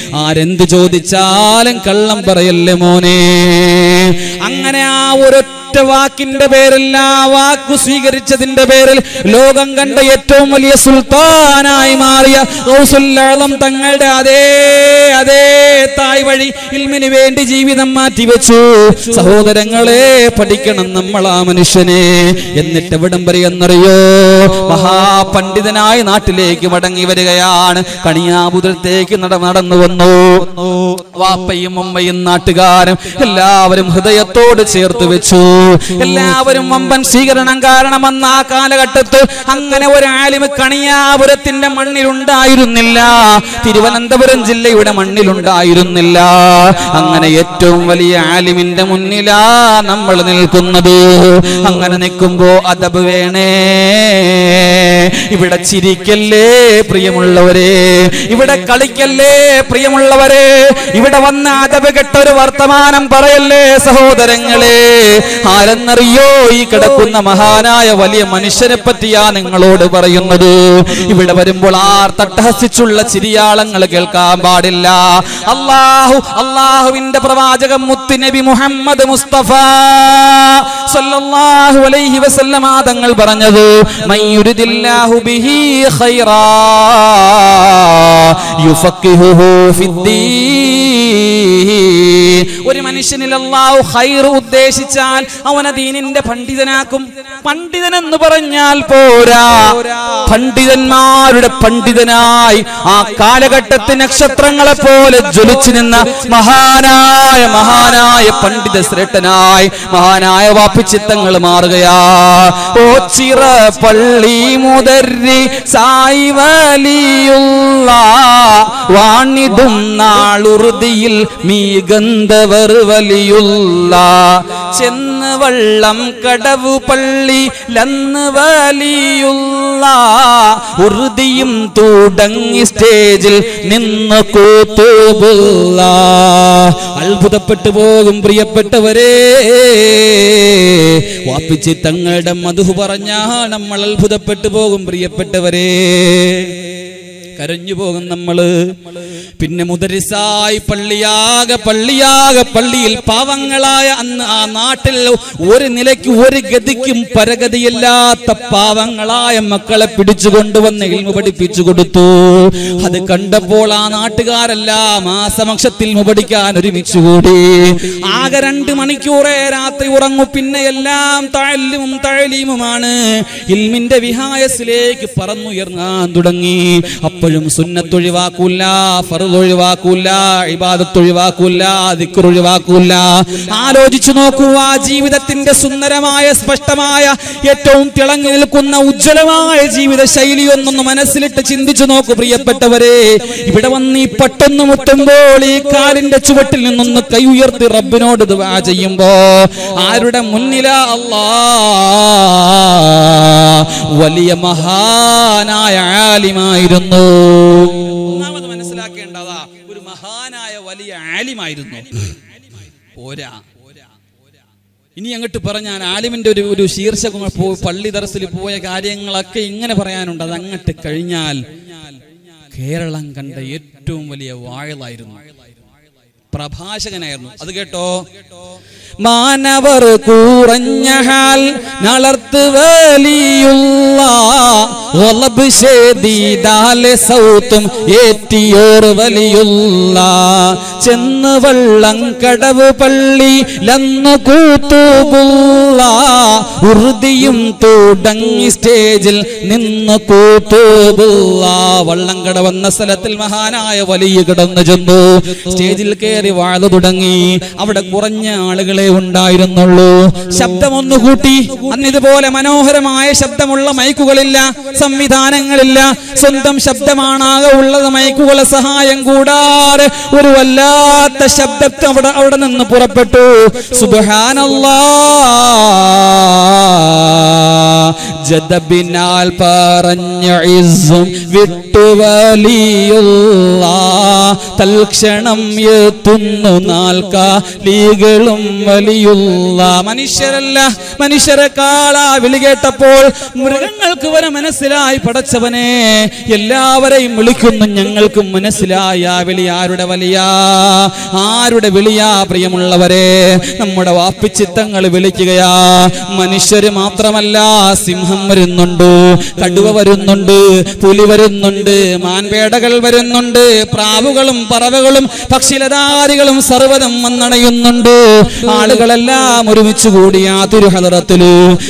ആരെന്ത് ചോദിച്ചാലും കള്ളം പറയല്ലേ മോനെ. അങ്ങനെ ആ ഒരൊറ്റ ഒരൊറ്റ വാക്കിന്റെ പേരിൽ ആ വാക്കു സ്വീകരിച്ചതിന്റെ പേരിൽ ലോകം കണ്ട ഏറ്റവും വലിയ സുൽത്താനായി മാറിയ ഗൗസുൽ ആലം തങ്ങളുടെ അതേ തായ് വഴി ഇൽമിന് വേണ്ടി ജീവിതം മാറ്റിവെച്ചു. സഹോദരങ്ങളെ, പഠിക്കണം നമ്മൾ ആ മനുഷ്യനെ. എന്നിട്ട് എവിടം വരെയെന്നറിയോ? മഹാപണ്ഡിതനായി നാട്ടിലേക്ക് മടങ്ങി വരികയാണ്. കണിയാപുരത്തേക്ക് നടന്നു വന്നു. വാപ്പയും ഉമ്മയും നാട്ടുകാരും എല്ലാവരും ഹൃദയത്തോട് ചേർത്ത് വെച്ചു. എല്ലാവരും വമ്പൻ സ്വീകരണം. കാരണം അന്ന് ആ കാലഘട്ടത്തിൽ അങ്ങനെ ഒരു ആലിമ് കണിയാപുരത്തിന്റെ മണ്ണിലുണ്ടായിരുന്നില്ല, തിരുവനന്തപുരം ജില്ലയുടെ മണ്ണിലുണ്ടായിരുന്നില്ല. അങ്ങനെ ഏറ്റവും വലിയ ആലിമിന്റെ മുന്നിലാ നമ്മൾ നിൽക്കുന്നത്. അങ്ങനെ നിൽക്കുമ്പോ അദബ് വേണേ. ഇവിടെ ചിരിക്കല്ലേ പ്രിയമുള്ളവരെ, ഇവിടെ കളിക്കല്ലേ പ്രിയമുള്ളവരെ, ഇവിടെ വന്ന അദബ് കെട്ടൊരു വർത്തമാനം പറയല്ലേ സഹോദരങ്ങളെ. ആരെന്നറിയോ? ഈ കിടക്കുന്ന മഹാനായ വലിയ മനുഷ്യനെ പറ്റിയാ നിങ്ങളോട് പറയുന്നത്. ഇവിടെ വരുമ്പോൾ ആർ തട്ടഹസിച്ചുള്ള ചിരിയാളങ്ങൾ കേൾക്കാൻ പാടില്ല. അള്ളാഹുവിന്റെ പ്രവാചകൻ മുത്തുനബി മുഹമ്മദ് മുസ്തഫ സല്ലല്ലാഹു അലൈഹി വസല്ലമ തങ്ങൾ പറഞ്ഞത്, മയ്യുരിദില്ലാഹു ബിഹി ഖൈറാ യുഫഖിഹുഹു ഫിദ്ദീൻ. ഒരു മനുഷ്യനിൽ അല്ലാഹു ഖൈർ ഉദ്ദേശിച്ചാൽ അവനെ ദീനിന്റെ പണ്ഡിതനാക്കും. പണ്ഡിതൻ എന്ന് പറഞ്ഞാൽ പോരാ, പണ്ഡിതന്മാരുടെ പണ്ഡിതനായി ആ കാലഘട്ടത്തിൽ നക്ഷത്രങ്ങളെ പോലെ ജ്വലിച്ചു നിന്ന മഹാനായ പണ്ഡിത ശ്രേഷ്ഠനായി മഹാനായ വാപ്പിച്ചിത്തങ്ങൾ മാറുകയാ. ഓച്ചിറ പള്ളി മുദരി സായി വലിയുള്ള വാണിടും നാളുറുതിയിൽ മീഗന്ധവർ വലിയുള്ള ചെന്ന് വള്ളം കടവു പള്ളി ലന്ന് വലിയുള്ള ഉറുതിയും തുടങ്ങി സ്റ്റേജിൽ നിന്ന് കൂത്തുബുള്ള. അത്ഭുതപ്പെട്ടു പോകും പ്രിയപ്പെട്ടവരെ. വാപ്പിച്ചി തങ്ങളുടെ മധു പറഞ്ഞാ നമ്മൾ അത്ഭുതപ്പെട്ടു പോകും പ്രിയപ്പെട്ടവരെ. കരഞ്ഞു പോകും നമ്മള്. പിന്നെ മുദരിസായി പള്ളിയിൽ പാവങ്ങളായ അന്ന് ആ നാട്ടിൽ ഒരു നിലയ്ക്ക് ഒരു ഗതിക്കും പരഗതിയില്ലാത്ത പാവങ്ങളായ മക്കളെ പിടിച്ചു കൊണ്ടുവന്ന് ഇൽമു പഠിപ്പിച്ചു കൊടുത്തു. അത് കണ്ടപ്പോൾ ആ നാട്ടുകാരെല്ലാം ആ സമക്ഷത്തിൽ ഇൽമു പഠിക്കാൻ ഒരുമിച്ചുകൂടി. ആകെ 2 മണിക്കൂറേ രാത്രി ഉറങ്ങും. പിന്നെ എല്ലാം തഅലീമുമാണ്. ഇൽമിന്റെ വിഹായസിലേക്ക് പറന്നുയർന്നാൻ തുടങ്ങി. അപ്പോഴും സുന്നത്ത് ഒഴിവാക്കൂല, ഫർദ് ഒഴിവാക്കൂല, ഇബാദത്ത് ഒഴിവാക്കൂല, ദിക്ർ ഒഴിവാക്കൂല. ആലോചിച്ചു നോക്കൂ, ആ ജീവിതത്തിന്റെ സുന്ദരമായ സ്പഷ്ടമായ ഏറ്റവും തിളങ്ങി നിൽക്കുന്ന ഉജ്ജ്വലമായ ജീവിത ശൈലി ഒന്നൊന്ന് മനസ്സിലിട്ട് ചിന്തിച്ചു നോക്കൂ പ്രിയപ്പെട്ടവരെ. ഇവിടെ വന്ന് ഈ പട്ടൊന്ന് മുട്ടുമ്പോൾ ഈ കാലിന്റെ ചുവട്ടിൽ നിന്നൊന്ന് കൈ ഉയർത്തി റബ്ബിനോട് ദുആ ചെയ്യുമ്പോ ആരുടെ മുന്നിലാ? അല്ലാഹ് വലിയ മഹാനായ ആലിമായിരുന്നു. ഒന്നാമത് മനസ്സിലാക്കേണ്ടതാ, ഒരു മഹാനായ വലിയ ആലിമായിരുന്നു. പോരാ, ഇനി അങ്ങോട്ട് പറഞ്ഞാൽ ആലിമിന്റെ ഒരു ശീർഷകം പള്ളി ദർസിൽ പോയ കാര്യങ്ങളൊക്കെ ഇങ്ങനെ പറയാനുണ്ട്. അത് അങ്ങോട്ട് കഴിഞ്ഞാൽ കേരളം കണ്ട ഏറ്റവും വലിയ വാഴലായിരുന്നു, പ്രഭാഷകനായിരുന്നു. അത് കേട്ടോ, മാനവർ കുറഞ്ഞ ഹാൽ നളർത്ത് വലിയുള്ള ഒളബ് ശേദീദാലെ സൗത്തും ഏറ്റിയോർ വലിയുള്ള ചെന്ന് വള്ളം കടവ് പള്ളി ലന്നു കൂത്തുബുള്ള ഉറുദിയും തുടങ്ങി സ്റ്റേജിൽ നിന്ന് കൂത്തുബുള്ള. വള്ളം കടവന്ന സ്ഥലത്തിൽ മഹാനായ വലിയ കിടന്നു ചെന്നു. സ്റ്റേജിൽ കയറി വാഴ തുടങ്ങി. അവിടെ കുറഞ്ഞ ആളുകളെ ഉണ്ടായിരുന്നുള്ളൂ. ശബ്ദമൊന്നു കൂട്ടി. അന്ന് ഇതുപോലെ മനോഹരമായ ശബ്ദമുള്ള മൈക്കുകളില്ല, സംവിധാനങ്ങളില്ല. സ്വന്തം ശബ്ദമാണാകെ ഉള്ളത്. മൈക്കുകളെ സഹായം കൂടാതെ ഒരു വല്ലാത്ത ശബ്ദത്തെ അവിടെ നിന്ന് പുറപ്പെട്ടു. സുബ്ഹാനല്ലാഹ്, ജദബിനാൽ പറഞ്ഞ ഇസ്സും വിട്ടുവലിയുള്ള തൽക്ഷണം എത്തുന്നു നാൽക്കാലികളും വലിയുള്ള. മനുഷ്യരല്ല, മനുഷ്യരെക്കാളാ വിളി കേട്ടപ്പോൾ മൃഗങ്ങൾക്ക് വരെ മനസ്സിലായി, പടച്ചവനെ എല്ലാവരെയും വിളിക്കുന്നു, ഞങ്ങൾക്കും മനസ്സിലായ വിളി ആരുടെ വലിയാ, ആരുടെ വിളിയാ. പ്രിയമുള്ളവരെ, നമ്മുടെ വാപ്പിച്ചിത്തങ്ങൾ വിളിക്കുകയാ. മനുഷ്യര് മാത്രമല്ല, സിംഹം വരുന്നുണ്ട്, കടുവ വരുന്നുണ്ട്, പുലി വരുന്നുണ്ട്, മാൻപേടകൾ വരുന്നുണ്ട്, പ്രാവുകളും പറവകളും പക്ഷിലതാരികളും സർവ്വതം വന്നണയുന്നുണ്ട്. ആളുകളെല്ലാം ഒരുമിച്ച് കൂടിയ തിരുഹദറത്തില്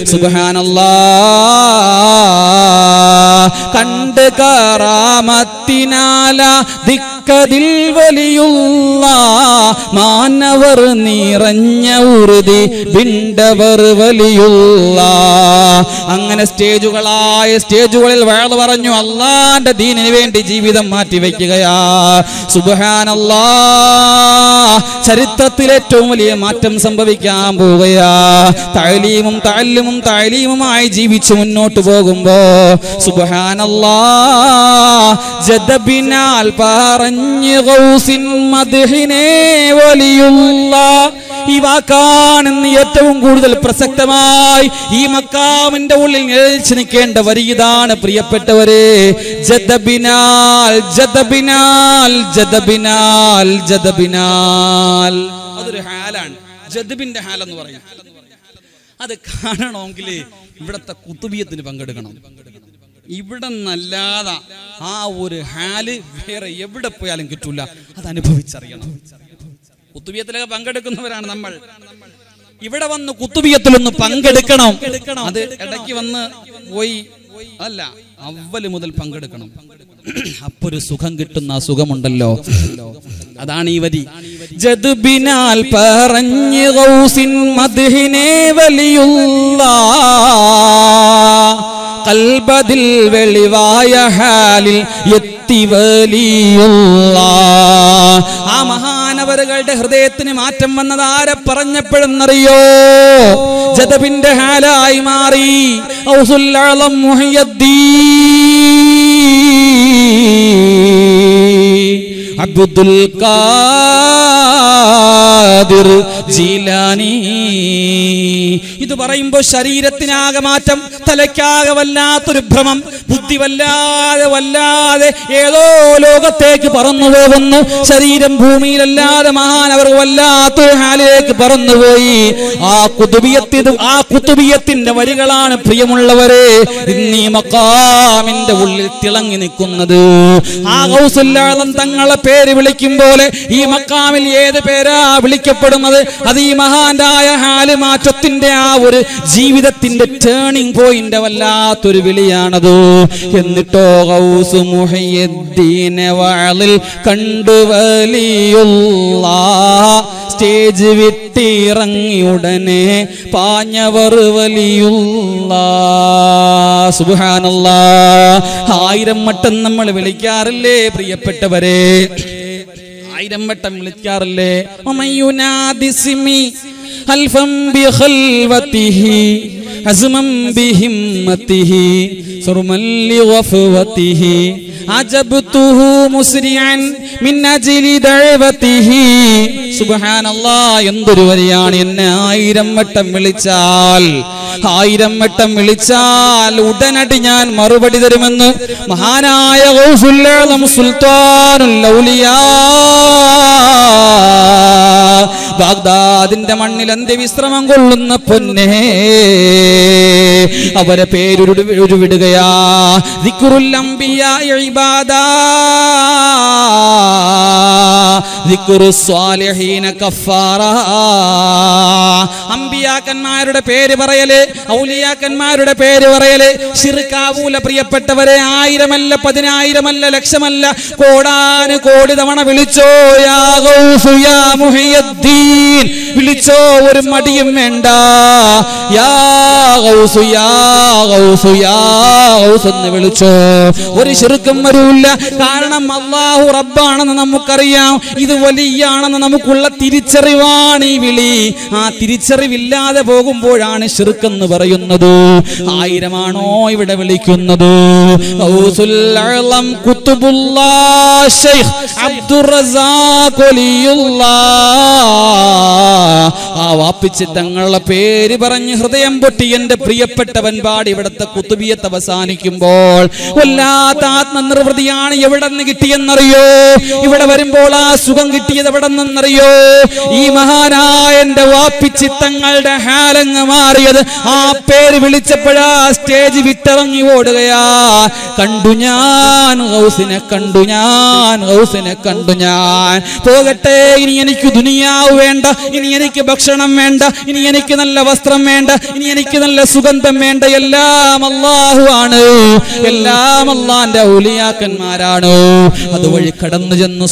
സുബ്ഹാനല്ലാഹ് കണ്ട് കറാമത്തിനാല ദിക്കതിൽ വലിയുള്ള മാനവർ നിറഞ്ഞ ഉറുതി ബിണ്ടവർ വലിയുള്ള. അങ്ങനെ സ്റ്റേജുകളായ സ്റ്റേജുകളിൽ വഅദ് പറഞ്ഞു, അള്ളാന്റെ ദീനിന് വേണ്ടി ജീവിതം മാറ്റിവെക്കുകയാ. സുബ്ഹാനല്ലാഹ്, ചരിത്രത്തിൽ ഏറ്റവും വലിയ മാറ്റം സംഭവിക്കാൻ പോവുകയാ. തഅലീമും തഅല്ലുമും തഅലീമുമായി ജീവിച്ചു മുന്നോട്ട് പോകുമ്പോ സുബ്ഹാനല്ലാഹ് ജദബിനാൽ പറഞ്ഞു ഗൗസിൻ മദ്ഹിനെ വലിയുള്ള. ഈ വാക്കാണെന്ന് ഏറ്റവും കൂടുതൽ പ്രസക്തമായി ഈ മക്കാമിന്റെ ഉള്ളിൽ നിലച്ചു നിൽക്കേണ്ട വരി ഇതാണ്. പ്രിയപ്പെട്ടവരെ, ജദബിനാൽ ജദബിനാൽ ജദബിനാൽ ജദബിനാൽ, അതൊരു ഹാലാണ്. ജദബിന്റെ ഹാൽ എന്ന് പറയും. അത് കാണണമെങ്കിൽ ഇവിടത്തെ കുത്തുബിയത്തിന് പങ്കെടുക്കണം. ഇവിടെ നല്ലാതെ ആ ഒരു ഹാല് വേറെ എവിടെ പോയാലും കിട്ടൂല. അത് അനുഭവിച്ചറിയണം. കുത്തുബിയത്തിലൊക്കെ പങ്കെടുക്കുന്നവരാണ് നമ്മൾ. ഇവിടെ വന്ന് കുത്തുബിയത്തിലൊന്ന് പങ്കെടുക്കണം. അത് ഇടയ്ക്ക് വന്ന് പോയി അല്ല, അവല് മുതൽ പങ്കെടുക്കണം. അപ്പൊരു സുഖം കിട്ടുന്ന ആ സുഖമുണ്ടല്ലോ, അതാണ് ഈ വരി. ജദ്ബിനാൽ പറഞ്ഞു ഗൗസിൻ മദ്ഹിനെ വലിയുള്ള കൽബദിൽ വെളിവായ ഹാലിൽ എത്തി വലിയുള്ള. ആ മഹാനവറുകളുടെ ഹൃദയത്തിന് മാറ്റം വന്നത് ആരെ പറഞ്ഞപ്പോഴെന്നറിയോ? ജദബിന്റെ ഹാലായി മാറി. ഔസുൽ അഅ്ളം മുഹയ്യദ്ദീൻ അബ്ദുൽ ഖാദിർ ജീലാനി. ഇത് പറയുമ്പോ ശരീരത്തിനാകെ മാറ്റം, തലയ്ക്കാകെ വല്ലാത്തൊരു ഭ്രമം, ബുദ്ധി വല്ലാതെ ഏതോ ലോകത്തേക്ക് പറന്നു പോകുന്നു. ശരീരം ഭൂമിയിലല്ലാതെ മഹാനവർ വല്ലാത്തൊരു ഹാലിലേക്ക് പറന്നുപോയി. ആ കുതുബിയത്തിന്റെ വരികളാണ് പ്രിയമുള്ളവരെ ഇന്നീ മഖാമിന്റെ ഉള്ളിൽ തിളങ്ങി നിൽക്കുന്നത്. ആ ഗൗസുൽ ആലം തങ്ങളെ പേര് വിളിക്കും പോലെ ഈ മഖാമിൽ ഏത് പേരാ വിളിക്കപ്പെടുന്നത്? അത് ഈ മഹാന്റായ ഹാല് മാറ്റത്തിന്റെ ആ ഒരു ജീവിതത്തിന്റെ ടേണിംഗ് പോയിന്റ് വല്ലാത്തൊരു വിളിയാണത്. എന്നിട്ടോ ഗൗസ് മുഹയ്യദ്ദീൻ വഅലിൽ കണ്ടു വലിയുള്ള സ്റ്റേജ് വിട്ടിറങ്ങി ഉടനെ പാഞ്ഞവർ വലിയുള്ള. സുബ്ഹാനല്ലാഹ്, 1000 വട്ടം നമ്മൾ വിളിക്കാറില്ലേ പ്രിയപ്പെട്ടവരെ? 1000 വട്ടം വിളിക്കാറില്ലേ? മയുനാദിസ്മി അൽഫം ബിഖൽവതിഹി അസ്മം ബിഹിമ്മതിഹി സുർമൻ ലിഗഫവതിഹി അജബ്തുഹു മുസ്രിഅൻ മിൻ അജ്ലി ദഅവതിഹി. സുബ്ഹാനല്ലാഹ്, എന്തൊരു വരിയാണ്! എന്നെ 1000 വട്ടം വിളിച്ചാൽ 1000 വട്ടം വിളിച്ചാൽ ഉടനടി ഞാൻ മറുപടി തരുമെന്ന് മഹാനായ ഗൗസുൽ ആലം സുൽത്താനുൽ ഔലിയാ ബാഗ്ദാദിന്റെ മണ്ണിൽ അന്ത്യവിശ്രമം കൊള്ളുന്ന പൊന്നേ, അവരെ പേരൊരു വിടുകയാ. ദിക്റുൽ അംബിയാ ഇബാദാ ദിക്റുസ് സ്വാലിഹീന കഫാറാ. അമ്പിയാക്കന്മാരുടെ പേര് പറയല്, ഔലിയാക്കന്മാരുടെ പേര് പറയല് ശിർക്കാവൂല പ്രിയപ്പെട്ടവരെ. 1000 അല്ല, 10,000 അല്ല, ലക്ഷമല്ല, കോടാന് കോടി തവണ വിളിച്ചോ യാ ഗൗസ് യാ മുഹയ്യദ്ദീൻ, വിളിച്ചോ, ഒരു മടിയും വേണ്ട. യാ ഗൗസ് യാ ഗൗസ് യാ ഗൗസ് എന്ന് വിളിച്ചോ, ഒരു ശിർക്കും വരൂല്ല. കാരണം അല്ലാഹു റബ്ബാണെന്ന് നമുക്കറിയാം. ഇത് വലിയാണെന്ന് നമുക്കുള്ള തിരിച്ചറിവാണ് ഈ വിളി. ആ തിരിച്ചറിവില്ലാതെ പോകുമ്പോഴാണ് ശിർക്കെന്ന് പറയുന്നത്. 1000ആണോ ഇവിടെ വിളിക്കുന്നത്? ഗൗസുൽ അഅ്ലം ഖുതുബുല്ലാഹ് ശൈഖ് അബ്ദുർ റസാഖ് വലിയുല്ലാഹ്. ആ വാപ്പിച്ച് തങ്ങളുടെ പേര് പറഞ്ഞ് ഹൃദയം പൊട്ടി എന്റെ പ്രിയപ്പെട്ടവൻ പാടി ഇവിടുത്തെ കുത്തുബിയത്ത് അവസാനിക്കുമ്പോൾ വല്ലാത്ത ആത്മനിർവൃതിയാണ്. എവിടെ നിന്ന് കിട്ടിയെന്നറിയോ? ഇവിടെ വരുമ്പോൾ ആ സുഖം കിട്ടിയത് എവിടെ നിന്നറിയോ? ഈ മഹാനായ എന്റെ വാപ്പിച്ച് തങ്ങളുടെ ഹാലങ്ങ് മാറിയത് ആ പേര് വിളിച്ചപ്പോഴാ സ്റ്റേജ് വിട്ടിറങ്ങി ഓടുകയാ. കണ്ടു ഞാൻ ഗൗസിനെ, കണ്ടു ഞാൻ ഗൗസിനെ, കണ്ടു ഞാൻ. പോകട്ടെ, ഇനി എനിക്ക് ദുനിയാവ് വേണ്ട, ഇനി എനിക്ക് ഭക്ഷണം വേണ്ട, ഇനി എനിക്ക് നല്ല വസ്ത്രം വേണ്ട, ഇനി എനിക്ക് നല്ല സുഗന്ധം വേണ്ട. എല്ലാം അല്ലാഹു ആണ്, എല്ലാം അല്ലാഹുവിന്റെ ഔലിയാക്കന്മാരാണ്. അതുവഴി കടന്നു ചെന്നു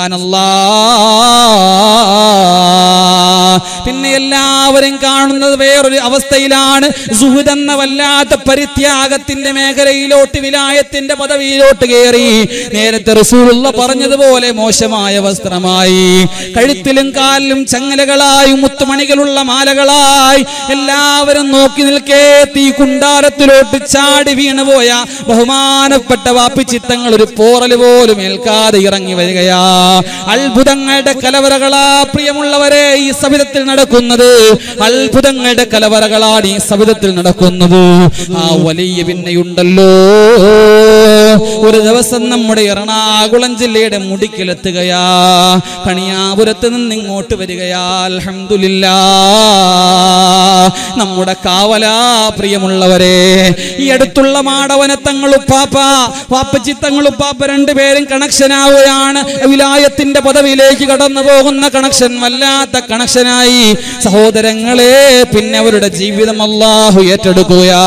സുബ്ഹാനല്ലാഹ്. പിന്നെ എല്ലാവരും കാണുന്നത് വേറൊരു അവസ്ഥയിലാണ്. സുഹൃദ് എന്ന വല്ലാത്ത പരിത്യാഗത്തിന്റെ മേഖലയിലോട്ട്, വിലായത്തിന്റെ പദവിയിലോട്ട് കയറി. നേരത്തെ റസൂലുള്ള പറഞ്ഞതുപോലെ മോശമായ വസ്ത്രമായി, കഴുത്തിലും കാലിലും ചങ്ങലകളായി, മുത്തുമണികളുള്ള മാലകളായി. എല്ലാവരും നോക്കി നിൽക്കേ തീ കുണ്ടാരത്തിലോട്ട് ചാടി വീണുപോയ ബഹുമാനപ്പെട്ട വാപ്പിച്ചിത്തങ്ങൾ ഒരു പോറൽ പോലും ഏൽക്കാതെ ഇറങ്ങി വരികയാ. അത്ഭുതങ്ങളുടെ കലവറകളാ പ്രിയമുള്ളവരെ ഈ സവിധത്തിൽ നടക്കുന്നത്. അത്ഭുതങ്ങളുടെ കലവറകളാണ് ഈ സവിധത്തിൽ നടക്കുന്നത്. ആ വലിയ പിന്നെയുണ്ടല്ലോ, ഒരു ദിവസം നമ്മുടെ എറണാകുളം ജില്ലയുടെ മുടിക്കിലെത്തുകയാ. കണിയാപുരത്ത് നിന്ന് ഇങ്ങോട്ട് വരികയാ. അൽഹംദുലില്ലാഹ്, നമ്മുടെ കാവലാ പ്രിയമുള്ളവരെ. ഈ അടുത്തുള്ള മാടവനത്തങ്ങളുപ്പാപ്പ വാപ്പച്ചിത്തങ്ങളുപ്പാപ്പ രണ്ടുപേരും കണക്ഷൻ ആവുകയാണ്. വിലായത്തിന്റെ പദവിയിലേക്ക് കടന്നു പോകുന്ന കണക്ഷൻ വല്ലാത്ത കണക്ഷനായി. സഹോദരങ്ങളെ, പിന്നെ അവരുടെ ജീവിതം അല്ലാഹു ഏറ്റെടുക്കുകയാ.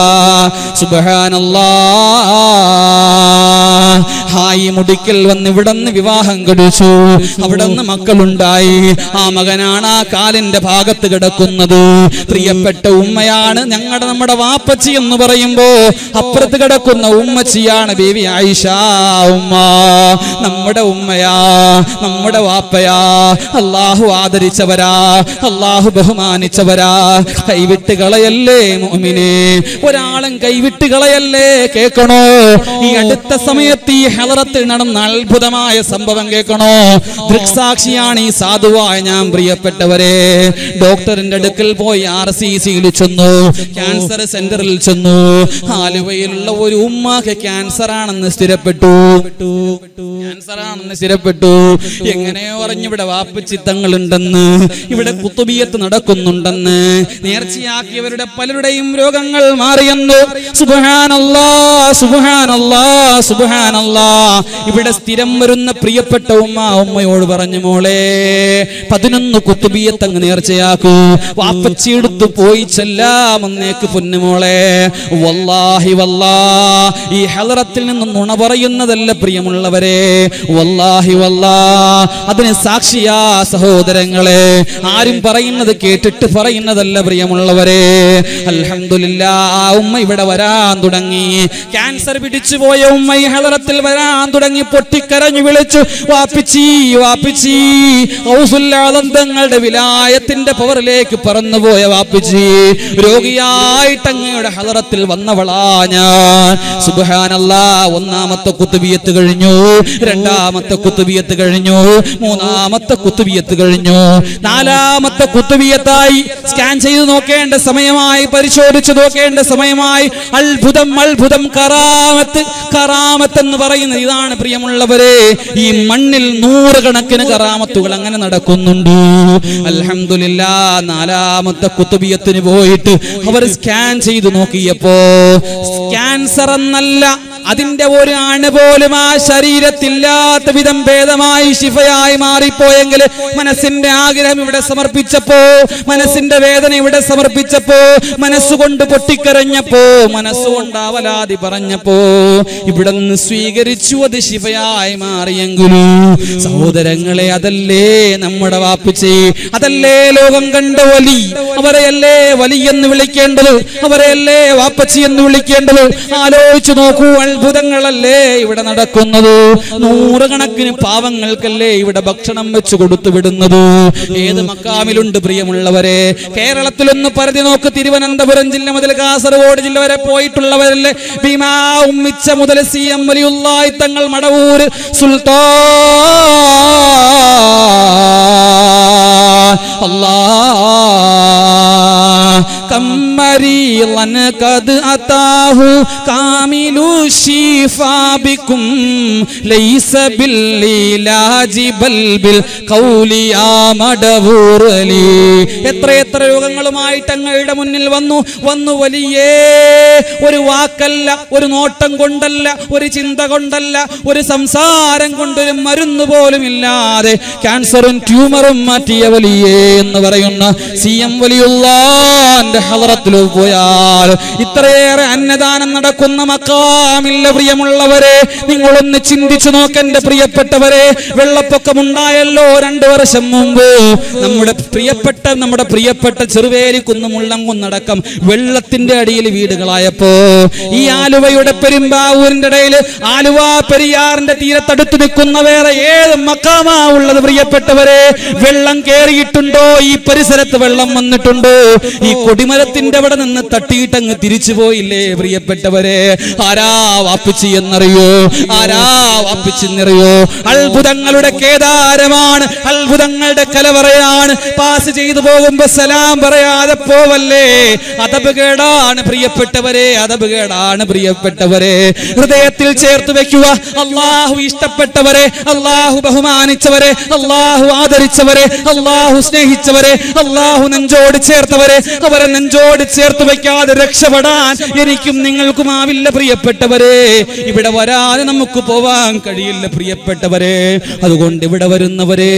സുബ്ഹാനല്ലാഹ്. ഹായി മുടിക്കൽ വന്ന് ഇവിടുന്ന് വിവാഹം കഴിച്ചു, അവിടുന്ന് മക്കളുണ്ടായി. ആ മകനാണ് ആ കാലിന്റെ ഭാഗത്ത് കിടക്കുന്നത്. പ്രിയപ്പെട്ട ഉമ്മയാണ് നമ്മുടെ വാപ്പച്ചി എന്ന് പറയുമ്പോ അപ്പുറത്ത് കിടക്കുന്ന ഉമ്മച്ചിയാണ് ബീവി ആയിഷ ഉമ്മ. നമ്മുടെ ഉമ്മയാ, നമ്മുടെ വാപ്പയാ. അല്ലാഹു ആദരിച്ചവരാ, അല്ലാഹു ബഹുമാനിച്ചവരാ. കൈവിട്ട് കളയല്ലേ മുഅ്മിനേ, ഒരാളും കൈവിട്ട് കളയല്ലേ. കേൾക്കണോ, ഈ അടുത്ത സമയത്ത് ഈ ഹളറത്തിൽ നടന്ന അത്ഭുതമായ സംഭവം കേൾക്കണോ? ദൃക്സാക്ഷിയാണ് ഈ സാധുവായ ഞാൻ. പ്രിയപ്പെട്ടവരെ, ഡോക്ടറിന്റെ അടുക്കൽ പോയി RCCയിൽ ചെന്നു, ക്യാൻസർ സെന്ററിൽ ചെന്നു. ആലുവയിലുള്ള ഒരു ഉമ്മാക്ക് ക്യാൻസർ ആണെന്ന് സ്ഥിരപ്പെട്ടു. എങ്ങനെയോ അറിഞ്ഞു ഇവിടെ വാപ്പച്ചിത്തങ്ങൾ ഉണ്ടെന്ന്, ഇവിടെ കുത്തുബിയത്ത് നടക്കുന്നുണ്ടെന്ന്. നേർച്ചയാക്കിയവരുടെ പലരുടെയും രോഗങ്ങൾ മാറിയെന്ന്. സുബ്ഹാനല്ലാഹ്, സുബ്ഹാനല്ലാഹ്, സുബ്ഹാനല്ലാഹ്. ഇവിടെ സ്ഥിരം വരുന്ന പ്രിയപ്പെട്ട ഉമ്മയോട് പറഞ്ഞു, മോളെ 11 കുത്തുബിയത്ത് അങ്ങ് നേർച്ചയാക്കൂ. വാപ്പച്ചി എടുത്തു പോയി ചെല്ലാമെന്നേക്ക് പൊന്നുമോളെ. വല്ലാഹി വല്ലാഹ്, ഈ ഹളറത്തിൽ നിന്ന് നുണ പറയുന്നതല്ല പ്രിയമുള്ളവരെ. വല്ലാഹി വല്ലാഹ്, അതിന് സാക്ഷിയാ സഹോദരങ്ങളെ. ആരും പറയുന്നത് കേട്ടിട്ട് പറയുന്നതല്ല പ്രിയമുള്ളവരെ. അൽഹംദുലില്ലാഹ്, ഉമ്മ ഇവിടെ വരാൻ തുടങ്ങി. ക്യാൻസർ പിടിച്ചുപോയ ഉമ്മ ഈ ഹളറത്തിൽ വരാൻ തുടങ്ങി. പൊട്ടിക്കരഞ്ഞു വിളിച്ചു, വാപ്പിച്ചി വാപ്പിച്ചി. ഗൗസുൽ ആദം തങ്ങളുടെ വിലായത്തിന്റെ പവറിലേക്ക് പറന്നുപോയ വാപ്പിച്ചി, രോഗിയായിട്ട് അങ്ങയുടെ ഹളറത്തിൽ വന്നവളാ ഞാൻ. സുബ്ഹാനല്ലാഹ്. ഒന്നാമത്തെ കുത്തുബിയത്ത് കഴിഞ്ഞു, രണ്ടാമത്തെ കുത്തുബിയത്ത് കഴിഞ്ഞു, മൂന്നാമത്തെ കുത്തുബിയത്ത് കഴിഞ്ഞു, നാലാമത്തെ കുത്തുബിയത്തായി. സ്കാൻ ചെയ്തു നോക്കേണ്ട സമയമായി, പരിശോധിച്ചു നോക്കേണ്ട സമയമായി. അത്ഭുതം, അത്ഭുതം, കറാമത്ത്. കറാമത്ത് എന്ന് പറയുന്നത് ഇതാണ് പ്രിയമുള്ളവരെ. ഈ മണ്ണിൽ 100 കണക്കിന് കറാമത്തുകൾ അങ്ങനെ നടക്കുന്നുണ്ട്. അൽഹംദുലില്ലാഹ്. നാലാമത്തെ കുത്തുബിയത്തിന് പോയിട്ട് അവർ സ്കാൻ ചെയ്തു നോക്കിയപ്പോ ക്യാൻസർ എന്നല്ല, അതിന്റെ ഒരു അണു പോലും ആ ശരീരത്തില്ലാത്ത വിധം ഭേദമായി ശിഫയായി മാറിപ്പോയെങ്കിൽ മനസ്സിന്റെ ആഗ്രഹം ഇവിടെ സമർപ്പിച്ചപ്പോ, മനസ്സിന്റെ വേദന ഇവിടെ സമർപ്പിച്ചപ്പോ, മനസ്സുകൊണ്ട് പൊട്ടിക്കരഞ്ഞപ്പോ, മനസ്സുകൊണ്ട് അവലാതി പറഞ്ഞപ്പോ ഇവിടെ നിന്ന് സ്വീകരിച്ചു, അത് ശിഫയായി മാറിയെങ്കിലും സഹോദരങ്ങളെ, അതല്ലേ നമ്മുടെ വാപ്പിച്ചേ, അതല്ലേ ലോകം കണ്ട വലി. അവരെയല്ലേ വലി എന്ന് വിളിക്കേണ്ടത്, അവരെയല്ലേ വാപ്പച്ചി എന്ന് വിളിക്കേണ്ടത്. ആലോചിച്ചു നോക്കൂ. അത്ഭുതങ്ങളല്ലേ ഇവിടെ നടക്കുന്നത്. നൂറുകണക്കിന് പാവങ്ങൾക്കല്ലേ ഇവിടെ ഭക്ഷണം വെച്ചു കൊടുത്തു വിടുന്നത്. ഏത് മക്കാമിലുണ്ട് പ്രിയമുള്ളവരെ? കേരളത്തിലൊന്ന് പരിധി നോക്ക്. തിരുവനന്തപുരം ജില്ല മുതൽ കാസർഗോഡ് ജില്ല വരെ പോയിട്ടുള്ളവരല്ലേ? ഭീമാ ഉമ്മിച്ച മുതൽ CM വലിയുള്ളാഹി തങ്ങൾ മടവൂർ സുൽത്താൻ അല്ലാഹ് കമ്മരീളൻ ഖദ് അതാഹു കാമിലു ശിഫാ ബികും ലൈസ ബിൽ ഇലാജി ബൽ ബിൽ ഖൗലി യാ മടവൂർലി. എത്ര രോഗങ്ങളുമായി തങ്ങളുടെ മുന്നിൽ വന്നു വലിയേ. ഒരു വാക്കല്ല, ഒരു നോട്ടം കൊണ്ടല്ല, ഒരു ചിന്ത കൊണ്ടല്ല, ഒരു സംസാരം കൊണ്ടൊരു മരുന്ന് പോലും ഇല്ലാതെ ക്യാൻസറും ട്യൂമറും മാറ്റിയ വലിയേ എന്ന് പറയുന്ന CM വലിയുള്ളാന്റെ ഹളറത്തിൽ പോയാൽ ഇത്രയേറെ അന്നദാനം നടക്കുന്ന മക്കാമില്ല പ്രിയമുള്ളവരെ. നിങ്ങളൊന്ന് ചിന്തിച്ചു നോക്കെന്റെ പ്രിയപ്പെട്ടവരെ. വെള്ളപ്പൊക്കമുണ്ടായല്ലോ 2 വർഷം മുമ്പ്. നമ്മുടെ പ്രിയപ്പെട്ട ചെറുവേലി കുന്നുമുള്ളംകുന്നടക്കം വെള്ളത്തിന്റെ അടിയിൽ വീടുകളായപ്പോ ഈ ആലുവയുടെ പെരുമ്പാവൂരിന്റെ ഇടയിൽ ആലുവ പെരിയാറിന്റെ തീരത്തടുത്ത് നിൽക്കുന്ന വേറെ ഏത് മക്കാമാ ഉള്ളത് പ്രിയപ്പെട്ടവരെ? വെള്ളം കേറിയിട്ടുണ്ടോ? ഈ പരിസരത്ത് വെള്ളം വന്നിട്ടുണ്ടോ? ഈ കൊടിമരത്തിന്റെ അവിടെ നിന്ന് തട്ടിയിട്ടങ്ങ് തിരിച്ചു പോയില്ലേ പ്രിയപ്പെട്ടവരെ? ആരാ വാപ്പിച്ചി എന്നറിയോ? ആരാ വാപ്പിച്ചെന്നറിയോ? അത്ഭുതങ്ങളുടെ കേദാരമാണ്, അത്ഭുതങ്ങളുടെ കലവറയാണ്. പാസ് ചെയ്തു പോകുമ്പോ സലാം പറയാതെ പോവല്ലേ. അതപകേടാണ് പ്രിയപ്പെട്ടവരെ, അതപകേടാണ് പ്രിയപ്പെട്ടവരെ. ഹൃദയത്തിൽ ചേർത്ത് വെക്കുക. അള്ളാഹു ഇഷ്ടപ്പെട്ടവരെ, അള്ളാഹു ബഹുമാനിച്ചവരെ, അള്ളാഹു ആദരിച്ചവരെ, അള്ളാഹു സ്നേഹിച്ചവരെ, അള്ളാഹു നെഞ്ചോട് ചേർത്തവരെ, അവരെ നെഞ്ചോട് ചേർത്ത് വെക്കാതെ രക്ഷപ്പെടാൻ എനിക്കും നിങ്ങൾക്കും ആവില്ല പ്രിയപ്പെട്ടവരെ. ഇവിടെ വരാതെ നമുക്ക് പോവാൻ കഴിയില്ല പ്രിയപ്പെട്ടവരെ. അതുകൊണ്ട് ഇവിടെ വരുന്നവരെ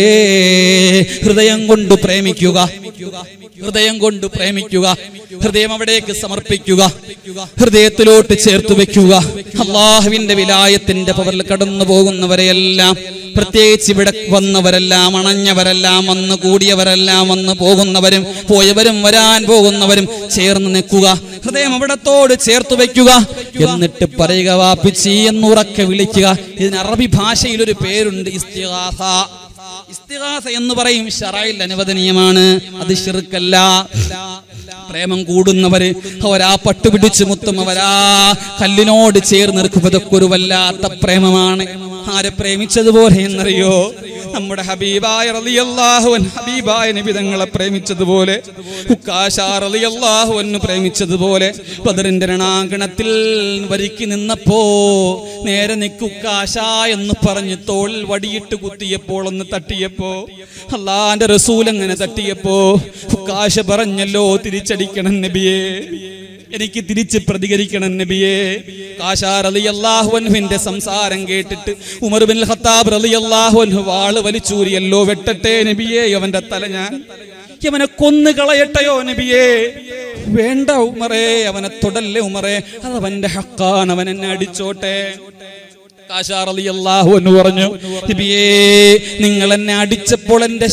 ഹൃദയം കൊണ്ട് പ്രേമിക്കുക, ഹൃദയം കൊണ്ട് പ്രേമിക്കുക, ഹൃദയം അവിടേക്ക് സമർപ്പിക്കുക, ഹൃദയത്തിലോട്ട് ചേർത്ത് വെക്കുക. അള്ളാഹുവിന്റെ വിലായത്തിന്റെ പവറിൽ കടന്നു പോകുന്നവരെയെല്ലാം, പ്രത്യേകിച്ച് ഇവിടെ വന്നവരെല്ലാം, അണഞ്ഞവരെല്ലാം, വന്നു കൂടിയവരെല്ലാം, വന്നു പോകുന്നവരും പോയവരും വരാൻ പോകുന്നവരും ചേർന്ന് നിൽക്കുക. ഹൃദയം അവിടത്തോട് ചേർത്ത് വെക്കുക. എന്നിട്ട് പറയുക വാപ്പിച്ചി എന്നുറക്കെ വിളിക്കുക. ഇതിന് അറബി ഭാഷയിൽ ഒരു പേരുണ്ട്, ഇസ്തിഗാസ. ഇസ്തിഗാസ എന്ന് പറയും. ശറയിൽ അനുവദനീയമാണ്, അത് ശിർക്കല്ല. പ്രേമം കൂടുന്നവര് അവരാ പട്ടുപിടിച്ച് മുത്തും, അവരാ കല്ലിനോട് ചേർന്ന് നിൽക്കും. അതൊക്കെ ഒരു വല്ലാത്ത പ്രേമമാണ്. ആരെ പ്രേമിച്ചതുപോലെ എന്നറിയോ? നമ്മുടെ ഹബീബായ റളിയല്ലാഹു അൻഹു, ഹബീബായ നബി തങ്ങളെ പ്രേമിച്ചതുപോലെ, ഉക്കാശ റളിയല്ലാഹു അൻഹു പ്രേമിച്ചതുപോലെ. ബദറിന്റെ രണാങ്കണത്തിൽ വരിക്ക് നിന്നപ്പോ നേരെ നിക്കുക്കാശ എന്ന് പറഞ്ഞ് തോളിൽ വടിയിട്ട് കുത്തിയപ്പോൾ, ഒന്ന് തട്ടിയപ്പോ, അല്ലാഹുവിന്റെ റസൂൽ അങ്ങനെ തട്ടിയപ്പോ ഉക്കാശ പറഞ്ഞല്ലോ, തിരിച്ചടിക്കണം നബിയേ, എനിക്ക് തിരിച്ച് പ്രതികരിക്കണം നബിയേ. കാശാ റളിയല്ലാഹു അൻഹുവിന്റെ സംസാരം കേട്ടിട്ട് ഉമർ ബിൻ ഖത്താബ് റളിയല്ലാഹു അൻഹു വാള് വലിച്ചൂരിയല്ലോ. വെട്ടട്ടെ നബിയേ, അവന്റെ തല ഞാൻ അവനെ കൊന്നു കളയട്ടെയോ നബിയേ? വേണ്ട ഉമറേ, അവനെ തൊടല്ലേ ഉമറേ, അതവന്റെ ഹക്കാണ്, അവൻ എന്നെ അടിച്ചോട്ടെ. കാശാ റളിയല്ലാഹു അൻഹു പറഞ്ഞു, നബിയേ, നിങ്ങൾ എന്നെ അടിച്ചപ്പോൾ എന്റെ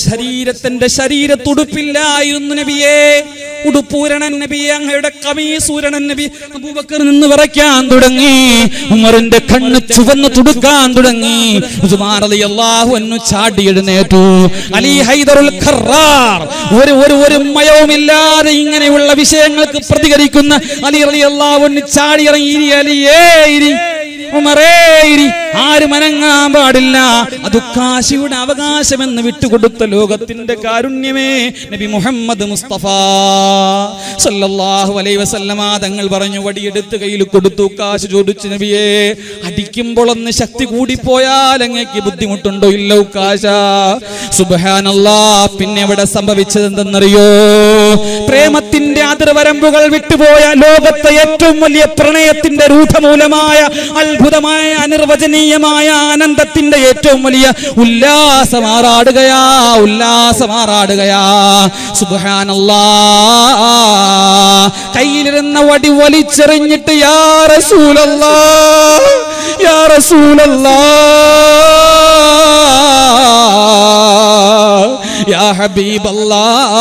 ശരീരത്തുടുപ്പില്ലായിരുന്നു നബിയേ. ഉടുപ്പൂരണൻ നബിയെ, അങ്ങയുടെ കമീസൂരണൻ നബി. അബൂബക്കർ നിന്ന് വിറയ്ക്കാൻ തുടങ്ങി, ഉമറിന്റെ കണ്ണ് ചുവന്ന് തുടുക്കാൻ തുടങ്ങി. ഉസ്മാൻ റളിയല്ലാഹു അൻഹു ചാടി എഴുന്നേറ്റു. അലി ഹൈദറുൽ ഖറാർ, ഒരു മയവുമില്ലാതെ ഇങ്ങനെയുള്ള വിഷയങ്ങൾക്ക് പ്രതികരിക്കുന്ന അലി റളിയല്ലാഹു അൻഹു ചാടി ഇറങ്ങി. അലിയേ ഇരി, ഉമറേ ഇരി, ആരും അനങ്ങാൻ പാടില്ല. അത് കാശിയുടെ അവകാശമെന്ന് വിട്ടുകൊടുത്ത ലോകത്തിന്റെ കാരുണ്യമേ നബി മുഹമ്മദ് മുസ്തഫ സല്ലല്ലാഹു അലൈഹി വസല്ലമ തങ്ങൾ പറഞ്ഞു. വടിയെടുത്ത് കയ്യിൽ കൊടുത്തു. കാശ് ചോദിച്ചു, നബിയേ, അടിക്കുമ്പോൾ ഒന്ന് ശക്തി കൂടിപ്പോയാൽ അങ്ങേക്ക് ബുദ്ധിമുട്ടുണ്ടോ? ഇല്ല ഉക്കാശ. സുബ്ഹാനല്ലാഹ്. പിന്നെ ഇവിടെ സംഭവിച്ചത് എന്തെന്നറിയോ? പ്രേമത്തിന്റെ അതിർവരമ്പുകൾ വിട്ടുപോയ ലോകത്തെ ഏറ്റവും വലിയ പ്രണയത്തിന്റെ രൂഢമൂലമായ അത്ഭുതമായ അനിർവചനീയമായ ആനന്ദത്തിന്റെ ഏറ്റവും വലിയ ഉല്ലാസമാറാടുകയാ. സുബ്ഹാനല്ലാഹ്. കയ്യിലിരുന്ന വടി വലിച്ചെറിഞ്ഞിട്ട് യാ റസൂലല്ലാഹ്, യാ റസൂലല്ലാഹ്, യാ ഹബീബല്ലാഹ്.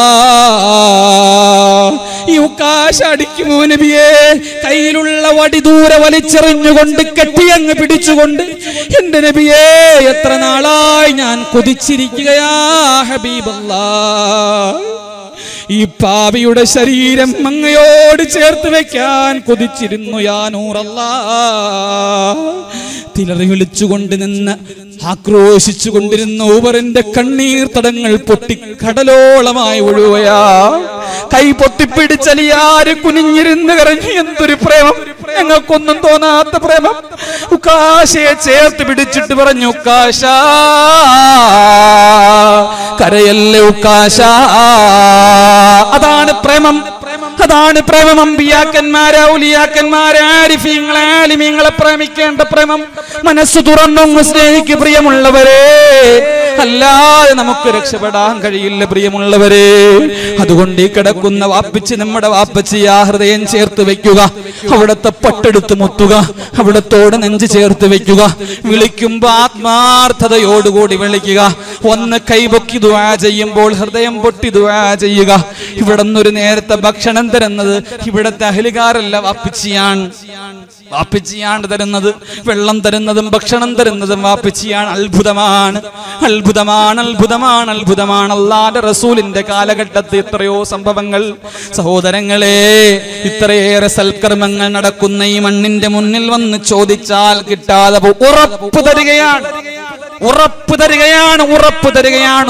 ഈ ഉക്കാശ അടിക്കുമോ നബിയേ? കയ്യിലുള്ള വടി ദൂരെ വലിച്ചെറിഞ്ഞുകൊണ്ട് കെട്ടിയങ്ങ് പിടിച്ചുകൊണ്ട്, എന്റെ നബിയേ എത്ര നാളായി ഞാൻ കൊതിച്ചിരിക്കുകയാ ഹബീബല്ലാഹ്. ഈ പാപിയുടെ ശരീരം അങ്ങയോട് ചേർത്ത് വെക്കാൻ കൊതിച്ചിരുന്നു യാ നൂറല്ലാഹ്. തിലറി വിളിച്ചുകൊണ്ട് നിന്ന് ആക്രോശിച്ചു കൊണ്ടിരുന്ന ഊബറിന്റെ കണ്ണീർ തടങ്ങൾ പൊട്ടി കടലോളമായി ഒഴുകയാ. കൈ പൊത്തിപ്പിടിച്ചലിയാര് കുനിഞ്ഞിരുന്ന് കരഞ്ഞു. എന്തൊരു പ്രേമം, ഞങ്ങൾക്കൊന്നും തോന്നാത്ത പ്രേമം. ഉക്കാശയെ ചേർത്ത് പിടിച്ചിട്ട് പറഞ്ഞു, ഉക്കാശ കരയല്ലേ ഉക്കാശ. അതാണ് പ്രേമം, അതാണ് പ്രേമം. അമ്പിയാക്കന്മാരെ, ഔലിയാക്കന്മാരെ, ആരിഫീങ്ങളെ, ആലിമീങ്ങളെ പ്രേമിക്കേണ്ട പ്രേമം. മനസ്സ് തുറന്നൊന്ന് സ്നേഹിക്ക് പ്രിയമുള്ളവരെ, അല്ലാതെ നമുക്ക് രക്ഷപ്പെടാൻ കഴിയില്ല പ്രിയമുള്ളവരെ. അതുകൊണ്ട് ഈ കിടക്കുന്ന വാപ്പച്ചി, നമ്മുടെ വാപ്പച്ചി, ആ ഹൃദയം ചേർത്ത് വെക്കുക, അവിടത്തെ പട്ടെടുത്ത് മുത്തുക, അവിടത്തോട് നെഞ്ച് ചേർത്ത് വെക്കുക. വിളിക്കുമ്പോ ആത്മാർത്ഥതയോടുകൂടി വിളിക്കുക. ഒന്ന് കൈപൊക്കി ദുആ ചെയ്യുമ്പോൾ ഹൃദയം പൊട്ടി ദുആ ചെയ്യുക. ഇവിടെ നിന്നൊരു നേരത്തെ ഭക്ഷണം തരുന്നത് ഇവിടത്തെ അഹ്ലുകാരല്ല, വാപ്പച്ചിയാണ്. വാപ്പച്ചിയാണ് തരുന്നത്. വെള്ളം തരുന്നതും ഭക്ഷണം തരുന്നതും വാപ്പച്ചിയാണ്. അത്ഭുതമാണ്, അത്ഭുതമാണ്, അത്ഭുതമാണ്, അത്ഭുതമാണ്. അല്ലാഹുവിന്റെ റസൂലിന്റെ കാലഘട്ടത്തിൽ എത്രയോ സംഭവങ്ങൾ. സഹോദരങ്ങളെ, ഇത്രയേറെ സൽക്കർമ്മങ്ങൾ നടക്കുന്ന ഈ മണ്ണിന്റെ മുന്നിൽ വന്ന് ചോദിച്ചാൽ കിട്ടാതെ ഉറപ്പ് തരികയാണ്, ഉറപ്പ് തരികയാണ്, ഉറപ്പ് തരികയാണ്,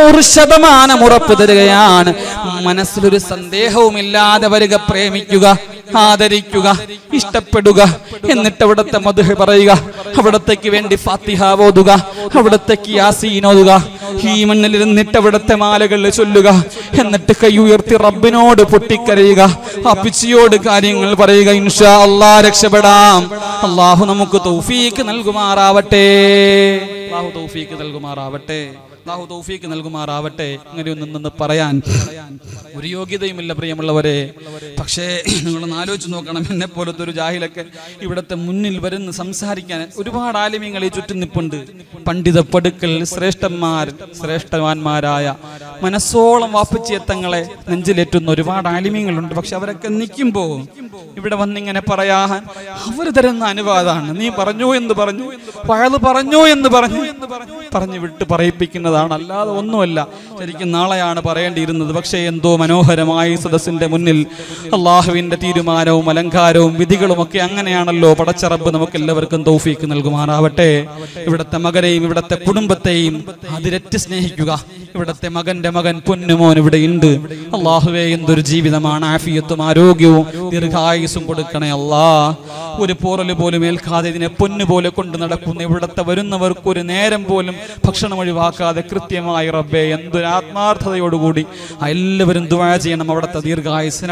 100% ഉറപ്പ് തരികയാണ്. മനസ്സിലൊരു സന്ദേഹവുമില്ലാതെ വരിക, പ്രേമിക്കുക, ആദരിക്കുക, ഇഷ്ടപ്പെടുക. എന്നിട്ട് അവിടുത്തെ മദ്ഹ് പറയുക, അവിടത്തേക്ക് വേണ്ടി ഫാത്തിഹ ഓതുക, അവിടത്തേക്ക് യാസീൻ ഓതുക. ഈ മണ്ണിലിരുന്നിട്ട് അവിടുത്തെ മാലകൾ ചൊല്ലുക. എന്നിട്ട് കൈ ഉയർത്തി റബ്ബിനോട് പൊട്ടിക്കരയുക, അപ്പിച്ചിയോട് കാര്യങ്ങൾ പറയുക. ഇൻഷാ അല്ലാഹ് രക്ഷപ്പെടാം. അല്ലാഹു നമുക്ക് തൗഫീഖ് നൽകുമാറാവട്ടെ, അല്ലാഹു തൗഫീഖ് നൽകുമാറാവട്ടെ, അല്ലാഹു തൗഫീഖ് നൽകുമാറാവട്ടെ. ഇങ്ങനെയൊന്നും നിന്ന് പറയാൻ ഒരു യോഗ്യതയുമില്ല പ്രിയമുള്ളവരെ. പക്ഷേ നിങ്ങളൊന്ന് ആലോചിച്ച് നോക്കണം, എന്നെ പോലത്തെ ഒരു ജാഹിലൊക്കെ ഇവിടുത്തെ മുന്നിൽ വരുന്ന സംസാരിക്കാൻ ഒരുപാട് ആലിമീങ്ങൾ ഈ ചുറ്റും നിപ്പുണ്ട്. പണ്ഡിത പടുക്കൽ ശ്രേഷ്ഠന്മാർ, ശ്രേഷ്ഠവാന്മാരായ മനസ്സോളം വാപ്പച്ചിയത്തങ്ങളെ നെഞ്ചിലേറ്റുന്ന ഒരുപാട് ആലിമീങ്ങളുണ്ട്. പക്ഷെ അവരൊക്കെ നിൽക്കുമ്പോൾ ഇവിടെ വന്നിങ്ങനെ പറയാൻ അവർ തരുന്ന അനുവാദമാണ്. നീ പറഞ്ഞു എന്ന് പറഞ്ഞു, വയത് പറഞ്ഞു എന്ന് പറഞ്ഞു വിട്ട് പറയിപ്പിക്കുന്നതാണ്, അല്ലാതെ ഒന്നുമല്ല. ശരിക്കും നാളെയാണ് പറയേണ്ടിയിരുന്നത്. പക്ഷേ എന്തോ മനോഹരമായി സദസ്സിന്റെ മുന്നിൽ അള്ളാഹുവിന്റെ തീരുമാനവും അലങ്കാരവും വിധികളും ഒക്കെ അങ്ങനെയാണല്ലോ. പടച്ച റബ്ബ് നമുക്ക് എല്ലാവർക്കും തൗഫീഖ് നൽകുമാറാവട്ടെ. ഇവിടുത്തെ മകനെയും ഇവിടുത്തെ കുടുംബത്തെയും അതിരറ്റ് സ്നേഹിക്കുക. ഇവിടുത്തെ മകന്റെ മകൻ പൊന്നുമോൻ ഇവിടെ ഉണ്ട്. അള്ളാഹുവേ, എന്തൊരു ജീവിതമാണ്. ആഫിയത്തും ആരോഗ്യവും ദീർഘായുസും കൊടുക്കണേ അല്ലാ. ഒരു പോറല് പോലും ഏൽക്കാതെ ഇതിനെ പൊന്നുപോലെ കൊണ്ട് നടക്കുന്ന ഇവിടുത്തെ വരുന്നവർക്ക് ഒരു നേരം പോലും ഭക്ഷണം ഒഴിവാക്കാതെ കൃത്യമായി റബ്ബേ, എന്തൊരു ആത്മാർത്ഥതയോടുകൂടി എല്ലാവരും ദുആ ചെയ്യണം. അവിടുത്തെ ദീർഘായുസിന്,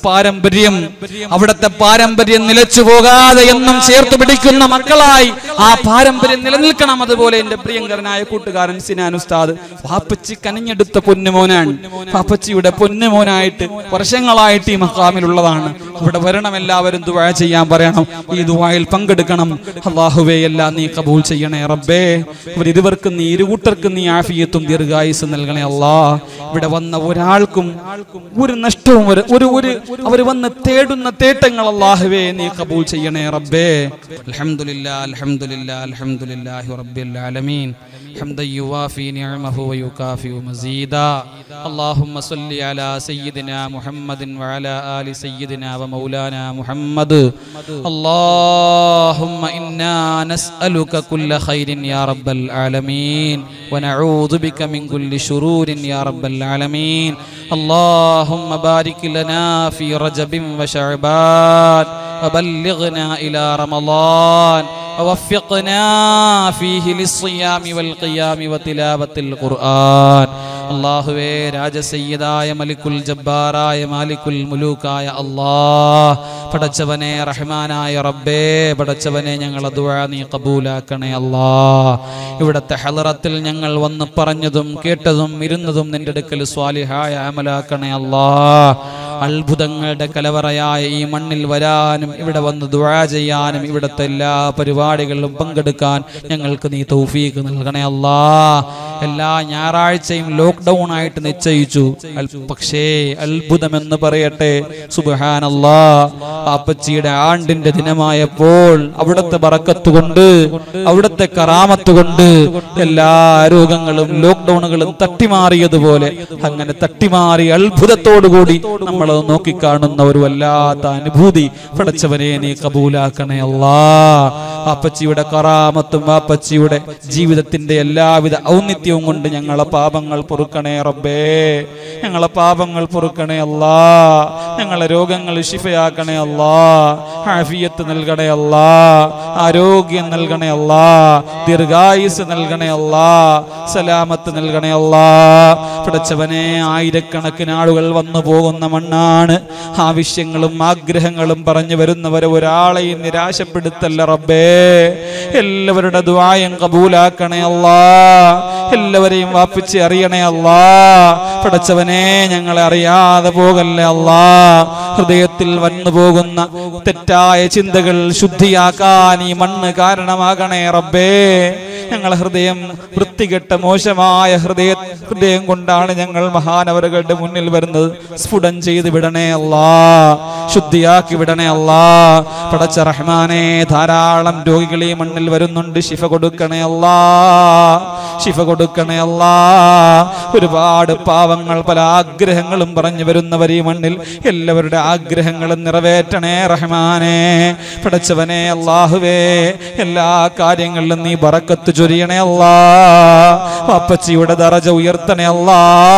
അവിടുത്തെ പാരമ്പര്യം നിലച്ചു പോകാതെ എന്നും ചേർത്ത് പിടിക്കുന്ന മക്കളായി ആ പാരമ്പര്യം നിലനിൽക്കണം. അതുപോലെ എന്റെ പ്രിയങ്കരനായ കൂട്ടുകാരൻ സിനാൻ ഉസ്താദ് വാപ്പച്ചി കനിഞ്ഞെടുത്ത പൊന്നുമോനാണ്. വാപ്പച്ചിയുടെ പൊന്നുമോനായിട്ട് വർഷങ്ങളായിട്ട് ഈ മഖാമിലുള്ളതാണ്. അവിടെ വരണം, എല്ലാവരും ദുആ ചെയ്യാൻ പറയണം, ഈ ദുആയിൽ പങ്കെടുക്കണം. അല്ലാഹുവേ, എല്ലാം നീ കബൂൽ ചെയ്യണേ റബ്ബേ. ഇരുവർക്കും നീ, ഇരുകൂട്ടർക്കും നീ ആഫിയത്തും ദീർഘായുസ്സും നൽകണേ അല്ലാ. ഇവിടെ വന്ന ഒരാൾക്കും ഒരു നഷ്ടവും അവർ വന്ന് തേടുന്ന തേട്ടങ്ങൾ അല്ലാഹുവേ നീ കബൂൽ ചെയ്യണേ റബ്ബേ. അൽഹംദുലില്ലാ, അൽഹംദുലില്ലാ, അൽഹംദുലില്ലാഹി റബ്ബിൽ ആലമീൻ. ഹംദൻ യുവാഫി നിഅമഹു വയുകാഫിഉ മസീദാ. അല്ലാഹുമ്മ സ്വല്ലി അലാ സയ്യിദിനാ മുഹമ്മദിൻ വഅലാ ആലി സയ്യിദിനാ വമൗലാനാ മുഹമ്മദ്. അല്ലാഹുമ്മ ഇന്നാ നസ്അലുക കുല്ല ഖൈരിൻ യാ റബ്ബൽ ആലമീൻ വനഊദു ബിക മിൻ കുല്ലി ശുറൂരിൻ യാ റബ്ബൽ ആലമീൻ. അല്ലാഹുമ്മ ബാരിക് ലനാ ഫീ റജബിൻ വശഅബാൻ വബല്ലിഗ്നാ ഇലാ റമളാൻ ووفقنا فيه للصيام والقيام وتلاوة القرآن. അല്ലാഹുവേ, രാജസയ്യിദായ മലിക്കുൽ ജബ്ബാറായ മാലിക്കുൽ മുലൂക്കായ അല്ലാഹ്, പടച്ചവനെ റഹ്മാനായ റബ്ബേ, പടച്ചവനെ ഞങ്ങളെ ദുആ നീ കബൂലാക്കണേ അല്ലാഹ്. ഇവിടുത്തെ ഹളറത്തിൽ ഞങ്ങൾ വന്ന് പറഞ്ഞതും കേട്ടതും ഇരുന്നതും നിന്റെ അടുക്കൽ സ്വാലിഹായ അമലാക്കണേ അല്ലാഹ്. അത്ഭുതങ്ങളുടെ കലവറയായ ഈ മണ്ണിൽ വരാനും ഇവിടെ വന്ന് ദുആ ചെയ്യാനും ഇവിടുത്തെ എല്ലാ പരിപാടികളിലും പങ്കെടുക്കാൻ ഞങ്ങൾക്ക് നീ തൗഫീഖ് നൽകണേ അല്ലാ. എല്ലാ ഞായറാഴ്ചയും ലോക്ക്ഡൗൺ ആയിട്ട് നിശ്ചയിച്ചു. പക്ഷേ അത്ഭുതമെന്ന് പറയട്ടെ, സുബ്ഹാനല്ലാ, അപ്പച്ചിയുടെ ആണ്ടിന്റെ ദിനമായപ്പോൾ അവിടുത്തെ ബറക്കത്ത് കൊണ്ട്, അവിടുത്തെ കറാമത്ത് കൊണ്ട് എല്ലാ രോഗങ്ങളും ലോക്ക്ഡൗണുകളും തട്ടിമാറിയതുപോലെ അങ്ങനെ തട്ടിമാറി അത്ഭുതത്തോടുകൂടി നമ്മൾ നോക്കിക്കാണുന്ന ഒരു വല്ലാത്ത അനുഭൂതി പടച്ചവനെ നീ കബൂലാക്കണേ അല്ലാ. അപ്പച്ചിയുടെ കറാമത്തും അപ്പച്ചിയുടെ ജീവിതത്തിന്റെ എല്ലാവിധ ഔന്നിത്യവും കൊണ്ട് ഞങ്ങളെ പാപങ്ങൾ പൊറുക്കണേ റബ്ബേ, ഞങ്ങളെ പാപങ്ങൾ പൊറുക്കണേ അല്ലാ, ഞങ്ങളെ രോഗങ്ങൾ ശിഫയാക്കണേ അല്ലാ, ആഫിയത്ത് നൽകണേ അല്ലാ, ആരോഗ്യം നൽകണേ അല്ലാ, ദീർഘായുസ് നൽകണേ അല്ലാ, സലാമത്ത് നൽകണേ അല്ലാ. പടച്ചവനെ ആയിരക്കണക്കിന് ആളുകൾ വന്നു പോകുന്ന മണ്ണാണ്. ആവശ്യങ്ങളും ആഗ്രഹങ്ങളും പറഞ്ഞു വരുന്നവരെ ഒരാളെയും നിരാശപ്പെടുത്തല്ല റബ്ബേ. എല്ലാവരുടെ ദുആയും കബൂലാക്കണേ അല്ലാ, എല്ലാവരെയും വാപ്പിച്ച് അറിയണേ അല്ലാ. പടച്ചവനെ ഞങ്ങളെ അറിയാതെ പോകല്ലേ അല്ലാ. ഹൃദയത്തിൽ വന്നു പോകുന്ന തെറ്റായ ചിന്തകൾ ശുദ്ധിയാക്കാൻ ഈ മണ്ണ് കാരണമാകണേ റബ്ബേ. ഞങ്ങളെ ഹൃദയം വൃത്തികെട്ട മോശമായ ഹൃദയം കൊണ്ടാണ് ഞങ്ങൾ മഹാനവറുകളുടെ മുന്നിൽ വരുന്നത്. സ്ഫുടം ചെയ്ത് വിടണേ അല്ലാ, ശുദ്ധിയാക്കി വിടണേ അല്ലാ. പടച്ച റഹ്മാനെ, ധാരാളം രോഗികൾ ഈ മണ്ണിൽ വരുന്നുണ്ട്. ശിഫ കൊടുക്കണേ അല്ലാ, ശിഫ കൊടുക്കണേ അല്ലാ. ഒരുപാട് പാവങ്ങൾ പല ആഗ്രഹങ്ങളും പറഞ്ഞു വരുന്നവർ ഈ മണ്ണിൽ, എല്ലാവരുടെ ആഗ്രഹങ്ങളും നിറവേറ്റണേ റഹ്മാനെ. പടച്ചവനെ അല്ലാഹുവേ, എല്ലാ കാര്യങ്ങളിലും നീ ബറക്കത്ത് ചൊരിയണേ അല്ലാ. അപ്പച്ചിയുടെ ദറജ ഉയർത്തണേ അല്ലാ.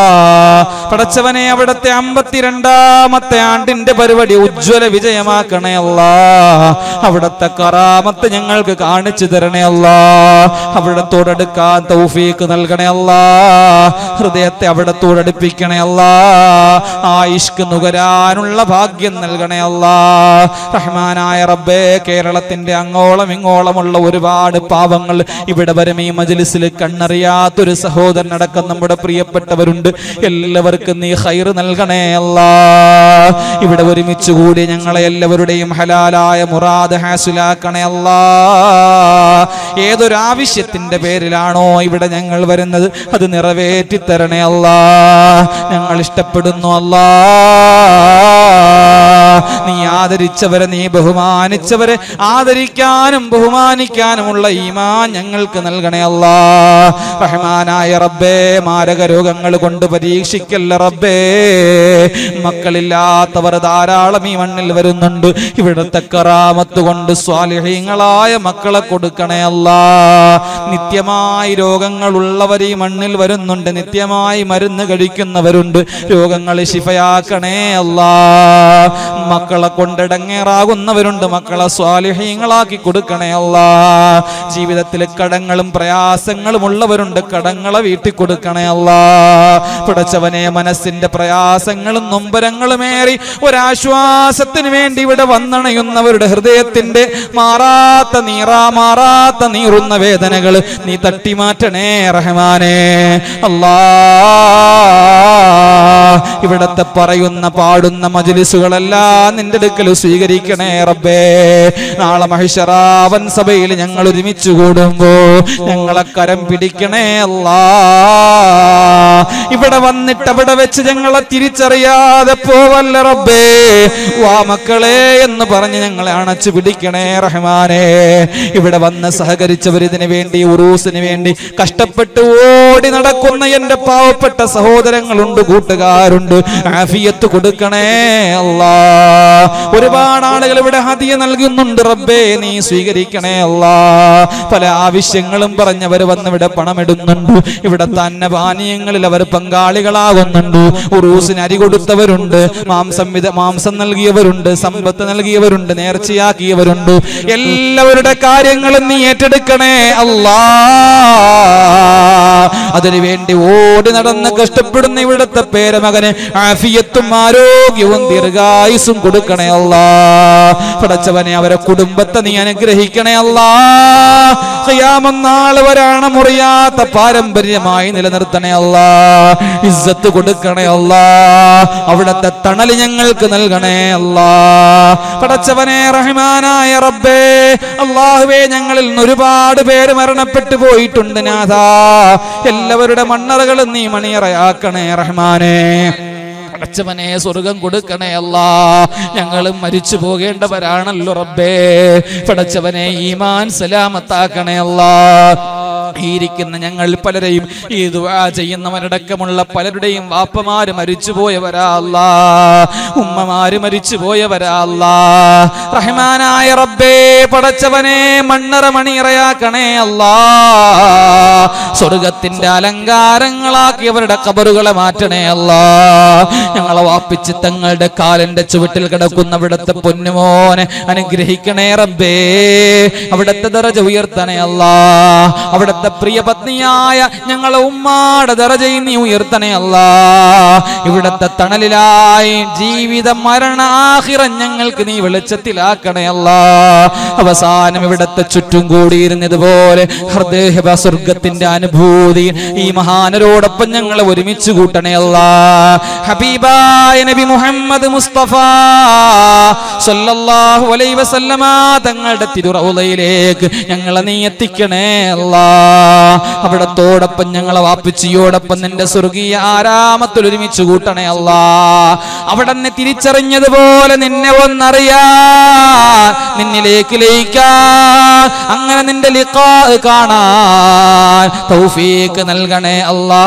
പടച്ചവനെ, അവിടുത്തെ 52ാമത്തെ ആണ്ടിന്റെ പരിപാടി ഉജ്ജ്വല വിജയമാക്കണേ അല്ലാ. അവിടുത്തെ കറാമത്ത് ഞങ്ങൾക്ക് കാണിച്ചു തരണേ അല്ലാ. അവിടത്തോടടുക്കാൻ തൗഫീഖ് നൽകണേ അല്ലാ. ഹൃദയത്തെ അവിടത്തോടടുപ്പിക്കണേ അല്ലാ. ആ ഇഷ്ക് നുകരാനുള്ള ഭാഗ്യം നൽകണേ അല്ലാ. റഹ്മാനായ റബ്ബേ, കേരളത്തിന്റെ അങ്ങോളം ഇങ്ങോളമുള്ള ഒരുപാട് പാവങ്ങൾ ഇവിടെ വരും. ഈ മജ്ലിസിൽ കണ്ണറിയാത്തൊരു സഹോദരനടക്കം നമ്മുടെ പ്രിയപ്പെട്ടവരുണ്ട്. എല്ലാവർക്കും നീ ഖൈർ നൽകണേ അല്ലാ. ഇവിടെ ഒരുമിച്ച് കൂടി ഞങ്ങളെ എല്ലാവരുടെയും ഹലാലായ മുറാദ് ഹാസിലാക്കണേ അല്ലാ. ഏതൊരു ആവശ്യത്തിന്റെ പേരിലാണോ ഇവിടെ ഞങ്ങൾ വരുന്നത് അത് നിറവേറ്റി തരണേ അല്ലാ. ഞങ്ങൾ ഇഷ്ടപ്പെടുന്നു അല്ലാ. നീ ആദരിച്ചവരെ, നീ ബഹുമാനിച്ചവരെ ആദരിക്കാനും ബഹുമാനിക്കാനുമുള്ള ഈമാൻ ഞങ്ങൾക്ക് നൽകണേ അല്ലാ. റഹ്മാനായ റബ്ബേ, മാരക രോഗങ്ങൾ കൊണ്ട് പരീക്ഷിക്കല്ല റബ്ബേ. മക്കളില്ലാത്തവർ ധാരാളം ഈ മണ്ണിൽ വരുന്നുണ്ട്. ഇവിടുത്തെ കറാമത്ത് കൊണ്ട് സ്വാലിഹീങ്ങളായ മക്കളെ കൊടുക്കണേ അല്ലാ. നിത്യമായി രോഗങ്ങളുള്ളവർ ഈ മണ്ണിൽ വരുന്നുണ്ട്. നിത്യമായി മരുന്ന് കഴിക്കുന്നവരുണ്ട്. രോഗങ്ങൾ ശിഫയാക്കണേ അല്ലാ. മക്കളെ കൊണ്ടിടങ്ങേറാകുന്നവരുണ്ട്. മക്കളെ സ്വാലിഹീങ്ങളാക്കി കൊടുക്കണേ അല്ലാ. ജീവിതത്തിൽ കടങ്ങളും പ്രയാസങ്ങളും ഉള്ളവരുണ്ട്. കടങ്ങളെ വീട്ടിൽ കൊടുക്കണേ അല്ലാ. പടച്ചവനെ, മനസ്സിന്റെ പ്രയാസങ്ങളും നൊമ്പരങ്ങളുമേറി ഒരാശ്വാസത്തിന് വേണ്ടി ഇവിടെ വന്നണയുന്നവരുടെ ഹൃദയത്തിന്റെ മാറാത്ത നീറുന്ന വേദനകൾ നീ തട്ടിമാറ്റണേ റഹ്മാനേ അല്ലാ. ഇവിടത്തെ പറയുന്ന പാടുന്ന മജ്ലിസുകളെല്ലാം നിന്റെ അടുക്കൽ സ്വീകരിക്കണേ റബ്ബേ. നാളെ മഹ്ശറാവൻ സഭയിൽ ഞങ്ങൾ ഒരുമിച്ച് കൂടുമ്പോ ഞങ്ങളെ കരം പിടിക്കണേ അല്ലാ. ഇവിടെ വന്നിട്ട് അവിടെ വെച്ച് ഞങ്ങളെ തിരിച്ചറിയാതെ പോവല്ല റബ്ബേ. വാ മക്കളെ എന്ന് പറഞ്ഞ് ഞങ്ങളെ അണച്ചു പിടിക്കണേ റഹ്മാനേ. ഇവിടെ വന്ന് സഹകരിച്ചവരിതിന് വേണ്ടി, ഉറൂസിന് വേണ്ടി കഷ്ടപ്പെട്ട് ഓടി നടക്കുന്ന എന്റെ പാവപ്പെട്ട സഹോദരങ്ങളുണ്ട്, കൂട്ടുകാരുണ്ട്. ആഫിയത്ത് കൊടുക്കണേ അല്ലാ. ഒരുപാട് ആളുകൾ ഇവിടെ ഹദിയ നൽകുന്നുണ്ട് റബ്ബേ, നീ സ്വീകരിക്കണേ അല്ലാ. പല ആവശ്യങ്ങളും പറഞ്ഞവർ വന്നിവിടെ പണമിടുന്നുണ്ട്. ഇവിടെ തന്നെ പാനീയങ്ങളിൽ അവർ പങ്കാളികളാകുന്നുണ്ട്. ഉറൂസിന് അരി കൊടുത്തവരുണ്ട്, മാംസം നൽകിയവരുണ്ട്, സമ്പത്ത് നൽകിയവരുണ്ട്, നേർച്ചയാക്കിയവരുണ്ട്. എല്ലാവരുടെ കാര്യങ്ങളും നീ ഏറ്റെടുക്കണേ അല്ലാ. അതിനുവേണ്ടി ഓടി നടന്ന് കഷ്ടപ്പെടുന്ന ഇവിടുത്തെ പേരമകന് ആഫിയത്തും ആരോഗ്യവും ദീർഘായുസ്സും കൊടുക്കണേ അല്ലാ. പടച്ചവനെ അവരെ കുടുംബത്തെ നീ അനുഗ്രഹിക്കണേ അല്ലാ. ഖിയാമത്ത് നാൾ വരാണ് മുറിയാത്ത പാരമ്പര്യമായി നിലനിർത്തണേ അല്ലാ. ഇസ്സത്ത് കൊടുക്കണേ അല്ലാ. അവിടുത്തെ തണൽ ഞങ്ങൾക്ക് നൽകണേ അല്ലാ. പടച്ചവനെ റഹ്മാനായ റബ്ബേ, അല്ലാഹുവേ, ഞങ്ങളിൽ നിന്ന് ഒരുപാട് പേര് മരണപ്പെട്ടു പോയിട്ടുണ്ട് നാഥാ. എല്ലാവരുടെ മണ്ണറകളും നീ മണിയറയാക്കണേ റഹ്മാനേ. പടച്ചവനെ സ്വർഗം കൊടുക്കണേ അല്ലാ. ഞങ്ങളും മരിച്ചു പോകേണ്ടവരാണല്ലോ റബ്ബേ. പടച്ചവനെ ഈമാൻ സലാമത്താക്കണേ അല്ലാ. ഇരിക്കുന്ന ഞങ്ങൾ പലരെയും ഈ ദുആ ചെയ്യുന്നവരടക്കമുള്ള പലരുടെയും വാപ്പമാര് മരിച്ചുപോയവരാ അല്ലാ, ഉമ്മമാര് മരിച്ചുപോയവരാ അല്ലാ. റഹ്മാനായ റബ്ബേ, പടച്ചവനെ മണ്ണറ മണിയറയാക്കണേ അല്ലാ. സ്വർഗത്തിന്റെ അലങ്കാരങ്ങളാക്കി അവരുടെ ഖബറുകളെ മാറ്റണേ അല്ലാ. ഞങ്ങളെ വാപ്പിച്ച് തങ്ങളുടെ കാലിന്റെ ചുവട്ടിൽ കിടക്കുന്ന അവിടുത്തെ പൊന്നുമോനെ അനുഗ്രഹിക്കണേ റബ്ബേ. അവിടുത്തെ ദറജ ഉയർത്തണേ അല്ലാ. അവിടുത്തെ പ്രിയ പത്നിയായ ഞങ്ങളെ ഉമ്മാടെ ദറജയും നീ ഉയർത്തണേ അല്ലാ. ഇവിടുത്തെ തണലിലായി ജീവിത മരണ ആഖിറം ഞങ്ങൾക്ക് നീ വെളിച്ചത്തിലാക്കണേ അല്ലാ. അവസാനം ഇവിടുത്തെ ചുറ്റും കൂടിയിരുന്നതുപോലെ ഹൃദയ സ്വർഗത്തിന്റെ അനുഭൂതി ഈ മഹാനരോടൊപ്പം ഞങ്ങളെ ഒരുമിച്ച് കൂട്ടണേ അല്ലാ. ഹബീബായ നബി മുഹമ്മദ് മുസ്തഫ സല്ലല്ലാഹു അലൈഹി വസല്ലമ തങ്ങളുടെ തിരുറൗളയിലേക്ക് ഞങ്ങളെ നീ എത്തിക്കണേ അല്ലാ. അവിടത്തോടൊപ്പം ഞങ്ങളെ വാപ്പിച്ചിയോടൊപ്പം നിന്റെ സ്വർഗീയ ആരാമത്തിൽ ഒരുമിച്ച് കൂട്ടണേ അല്ലാ. അവിടെ നിന്ന് തിരിച്ചറിഞ്ഞതുപോലെ നിന്നെ ഒന്നറിയാൻ, നിന്നിലേക്ക് ലയിക്കാൻ, അങ്ങനെ നിന്റെ ലിഖാ കാണാൻ തൗഫീഖ് നൽകണേ അല്ലാ.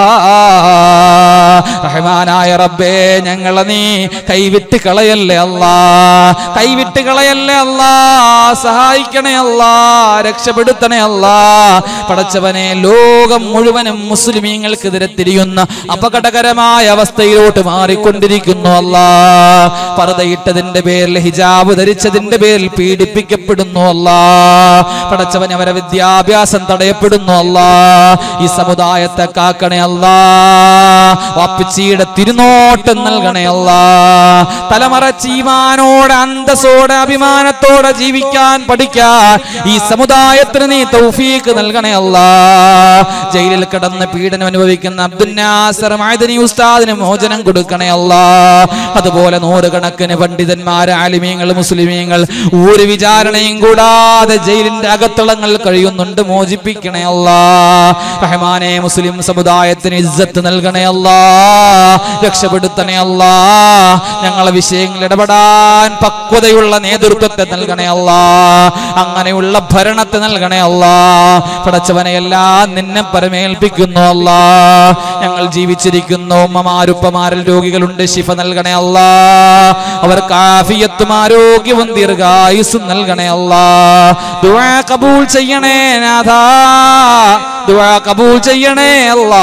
റഹ്മാനായ റബ്ബേ, ഞങ്ങളെ നീ കൈവിട്ട് കളയല്ലേ അല്ലാ. കൈവിട്ട് കളയല്ലേ അല്ലാ. സഹായിക്കണേ അല്ലാ. രക്ഷപ്പെടുത്തണേ അല്ലാ. പടച്ചവനെ, ലോകം മുഴുവനും മുസ്ലിമീങ്ങൾക്കെതിരെ തിരിയുന്ന അപകടകരമായ അവസ്ഥയിലോട്ട് മാറിക്കൊണ്ടിരിക്കുന്നു അല്ലാ. പർദ്ദയിട്ടതിന്റെ പേരിൽ, ഹിജാബ് ധരിച്ചതിന്റെ പേരിൽ പീഡിപ്പിക്കപ്പെടുന്നു അല്ലാ. പടച്ചവനെ, അവരെ വിദ്യാഭ്യാസം തടയപ്പെടുന്നു അല്ലാ. ഈ സമുദായത്തെ കാക്കണേ അല്ലാ. വാപ്പിച്ചിയുടെ തിരുനോട്ടം നൽകണേ അല്ലാ. തലമറച്ച് ഈമാനോടെ, അന്തസ്സോടെ, അഭിമാനത്തോടെ ജീവിക്കാൻ പഠിക്കാൻ ഈ സമുദായത്തിന് നീ തൗഫീഖ് നൽകണേ അല്ലാ. ജയിലിൽ കിടന്ന് പീഡനം അനുഭവിക്കുന്ന അബ്ദുൽ നാസർ മഅദനി ഉസ്താദിന് മോചനം കൊടുക്കണേ അല്ലാ. അതുപോലെ നൂറുകണക്കിന് പണ്ഡിതന്മാർ, ആലിമീങ്ങൾ, മുസ്ലിമീങ്ങൾ ഒരു വിചാരണയും കൂടാതെ ജയിലിന്റെ അകത്തളങ്ങൾ കഴിയുന്നുണ്ട്. മോചിപ്പിക്കണേ അല്ലാ. റഹ്മാനെ, മുസ്ലിം സമുദായത്തിന് ഇസ്സത്ത് നൽകണേ അല്ലാ. രക്ഷപ്പെടുത്തണേ അല്ലാ. ഞങ്ങളെ വിഷയങ്ങളിൽ ഇടപെടാൻ പക്വതയുള്ള നേതൃത്വത്തെ നൽകണേ അല്ലാ. അങ്ങനെയുള്ള ഭരണത്തെ നൽകണേ അല്ലാ. പടച്ചവനെ, എല്ലാം നിന്നെ പരമേൽപ്പിക്കുന്നു അല്ലാ. ഞങ്ങൾ ജീവിച്ചിരിക്കുന്നു ഉമ്മമാരുപ്പമാരിൽ രോഗികളുണ്ട്, ശിഫ നൽകണേ അല്ലാ. അവർക്ക് ആഫിയത്തും ആരോഗ്യവും ദീർഘായുസ്സും നൽകണേ അല്ലാ. ദുആ കബൂൽ ചെയ്യണേ നാഥാ. ദുആ കബൂൽ ചെയ്യണേ അല്ലാ.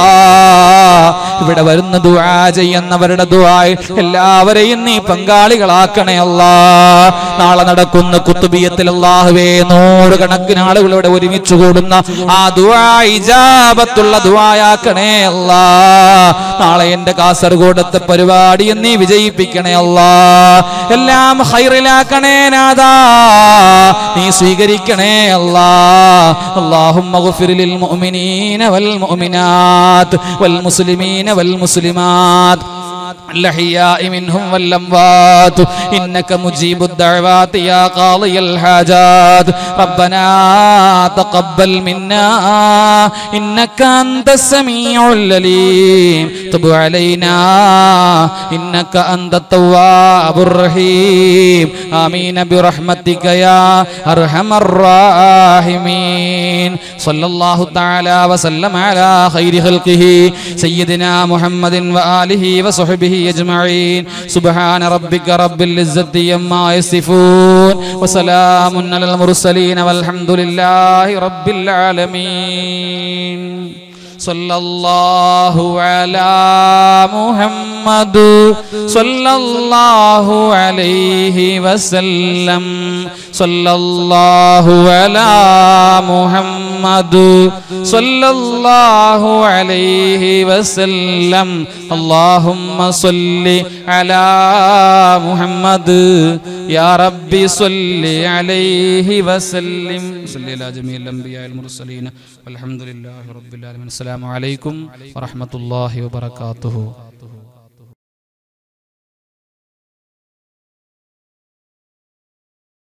ഇവിടെ വരുന്ന ദുആ ചെയ്യുന്നവരുടെ ദുആയിൽ എല്ലാവരെയും നീ പങ്കാളികളാക്കണേ അല്ലാ. നാളെ നടക്കുന്ന കുത്തുബിയത്തിൽ അല്ലാഹുവേ, നൂറുകണക്കിന് ആളുകളോട് ഒരുമിച്ച് കൂടുന്ന ആ ദുആ ഇജാബത്തുള്ള ദുആയാക്കണേ അല്ലാ. നാളെ എന്റെ കാസർഗോഡത്തെ പരിപാടി നീ വിജയിപ്പിക്കണേ അല്ലാ. എല്ലാം ഖൈറിലാക്കണേ നാഥാ. നീ സ്വീകരിക്കണേ അല്ലാ. അല്ലാഹുമ്മ ഗഫിർ ലിൽ മുഅ്മിനീന വൽ മുഅ്മിനാത്ത് വൽ മുസ്ലിമീന വൽ മുസ്ലിമാത്ത് الأحياء منهم والأموات إنك مجيب الدعوات يا قاضي الحاجات ربنا تقبل منا إنك أنت السميع العليم تب علينا إنك أنت التواب الرحيم آمين برحمتك يا أرحم الراحمين صلى الله تعالى وسلم على خير خلقه سيدنا محمد وآله وصحبه أجمعين سبحان ربك رب العزة عما يصفون وسلام على المرسلين والحمد لله رب العالمين സല്ലല്ലാഹു അലാ മുഹമ്മദ് സല്ലല്ലാഹു അലൈഹി വസല്ലം സല്ലല്ലാഹു അലാ മുഹമ്മദ് സല്ലല്ലാഹു അലൈഹി വസല്ലം അല്ലാഹുമ്മ സ്വല്ലി അലാ മുഹമ്മദ് യാ റബ്ബി സ്വല്ലി അലൈഹി വസല്ലം സ്വല്ലി അലാ ജമീഇൽ അംബിയാഇൽ മുർസലീൻ വൽഹംദുലില്ലാഹി റബ്ബിൽ ആലമീൻ. അസ്സലാമു അലൈക്കും വറഹ്മത്തുള്ളാഹി വബറകാതുഹു.